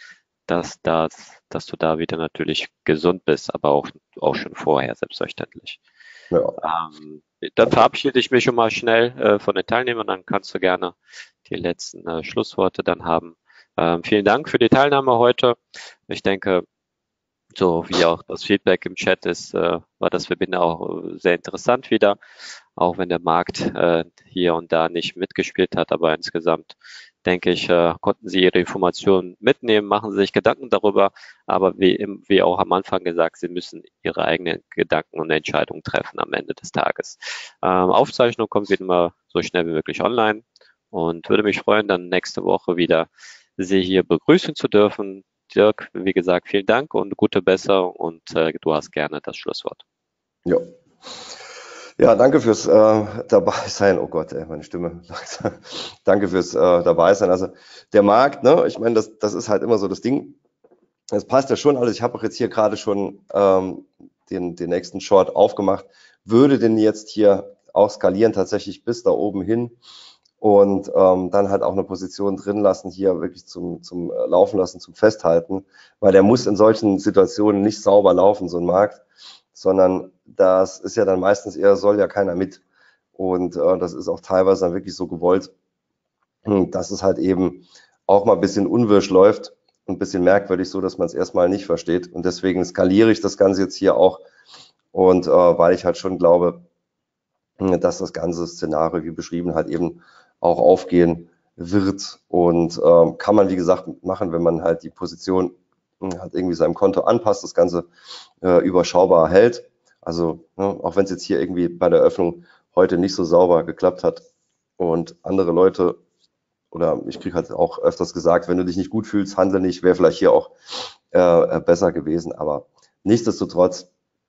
dass das, dass du da wieder natürlich gesund bist, aber auch, auch schon vorher, selbstverständlich.
Ja.
Ähm, dann verabschiede ich mich schon mal schnell äh, von den Teilnehmern, dann kannst du gerne die letzten äh, Schlussworte dann haben. Ähm, vielen Dank für die Teilnahme heute. Ich denke, so wie auch das Feedback im Chat ist, äh, war das Webinar auch sehr interessant wieder, auch wenn der Markt äh, hier und da nicht mitgespielt hat, aber insgesamt denke ich, äh, konnten Sie Ihre Informationen mitnehmen, machen Sie sich Gedanken darüber, aber wie, im, wie auch am Anfang gesagt, Sie müssen Ihre eigenen Gedanken und Entscheidungen treffen am Ende des Tages. Ähm, Aufzeichnung kommt wie immer so schnell wie möglich online und würde mich freuen, dann nächste Woche wieder Sie hier begrüßen zu dürfen. Dirk, wie gesagt, vielen Dank und gute Besserung und äh, du hast gerne das Schlusswort.
Ja. Ja, danke fürs äh, dabei sein. Oh Gott, ey, meine Stimme. Danke fürs äh, dabei sein. Also der Markt, ne, ich meine, das, das ist halt immer so das Ding. Es passt ja schon alles. Ich habe auch jetzt hier gerade schon ähm, den, den nächsten Short aufgemacht. Würde den jetzt hier auch skalieren, tatsächlich bis da oben hin und ähm, dann halt auch eine Position drin lassen, hier wirklich zum, zum äh, Laufen lassen, zum Festhalten, weil der muss in solchen Situationen nicht sauber laufen, so ein Markt, sondern das ist ja dann meistens eher, soll ja keiner mit. Und äh, das ist auch teilweise dann wirklich so gewollt, dass es halt eben auch mal ein bisschen unwirsch läuft und ein bisschen merkwürdig, so dass man es erstmal nicht versteht. Und deswegen skaliere ich das Ganze jetzt hier auch. Und äh, weil ich halt schon glaube, dass das ganze Szenario, wie beschrieben, halt eben auch aufgehen wird. Und äh, kann man, wie gesagt, machen, wenn man halt die Position halt irgendwie seinem Konto anpasst, das Ganze äh, überschaubar hält. Also ne, auch wenn es jetzt hier irgendwie bei der Öffnung heute nicht so sauber geklappt hat und andere Leute, oder ich kriege halt auch öfters gesagt, wenn du dich nicht gut fühlst, handle nicht, wäre vielleicht hier auch äh, besser gewesen. Aber nichtsdestotrotz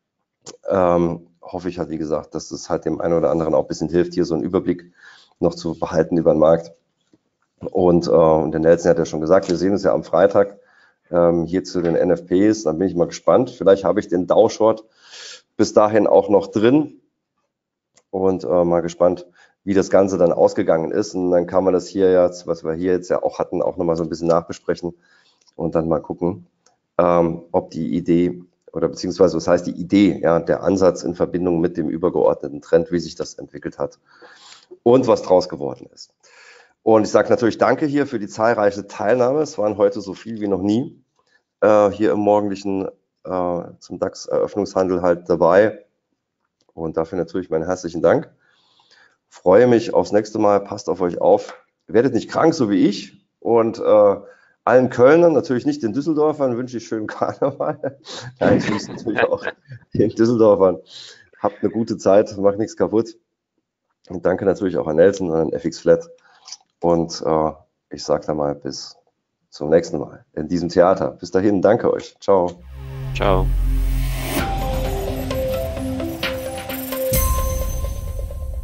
ähm, hoffe ich halt, wie gesagt, dass es halt dem einen oder anderen auch ein bisschen hilft, hier so einen Überblick noch zu behalten über den Markt. Und, äh, und der Nelson hat ja schon gesagt, wir sehen uns ja am Freitag ähm, hier zu den N F Ps. Dann bin ich mal gespannt. Vielleicht habe ich den Dow-Short bis dahin auch noch drin und äh, mal gespannt, wie das Ganze dann ausgegangen ist. Und dann kann man das hier jetzt, was wir hier jetzt ja auch hatten, auch nochmal so ein bisschen nachbesprechen und dann mal gucken, ähm, ob die Idee oder beziehungsweise was heißt die Idee, ja, der Ansatz in Verbindung mit dem übergeordneten Trend, wie sich das entwickelt hat und was draus geworden ist. Und ich sage natürlich danke hier für die zahlreiche Teilnahme. Es waren heute so viel wie noch nie äh, hier im morgendlichen äh, zum DAX-Eröffnungshandel halt dabei. Und dafür natürlich meinen herzlichen Dank. Freue mich aufs nächste Mal. Passt auf euch auf. Werdet nicht krank, so wie ich. Und äh, allen Kölnern, natürlich nicht den Düsseldorfern, wünsche ich schönen Karneval. Nein, ich wünsche natürlich auch den Düsseldorfern. Habt eine gute Zeit, macht nichts kaputt. Und danke natürlich auch an Nelson und an F X Flat. Und äh, ich sage dann mal bis zum nächsten Mal in diesem Theater. Bis dahin, danke euch. Ciao.
Ciao.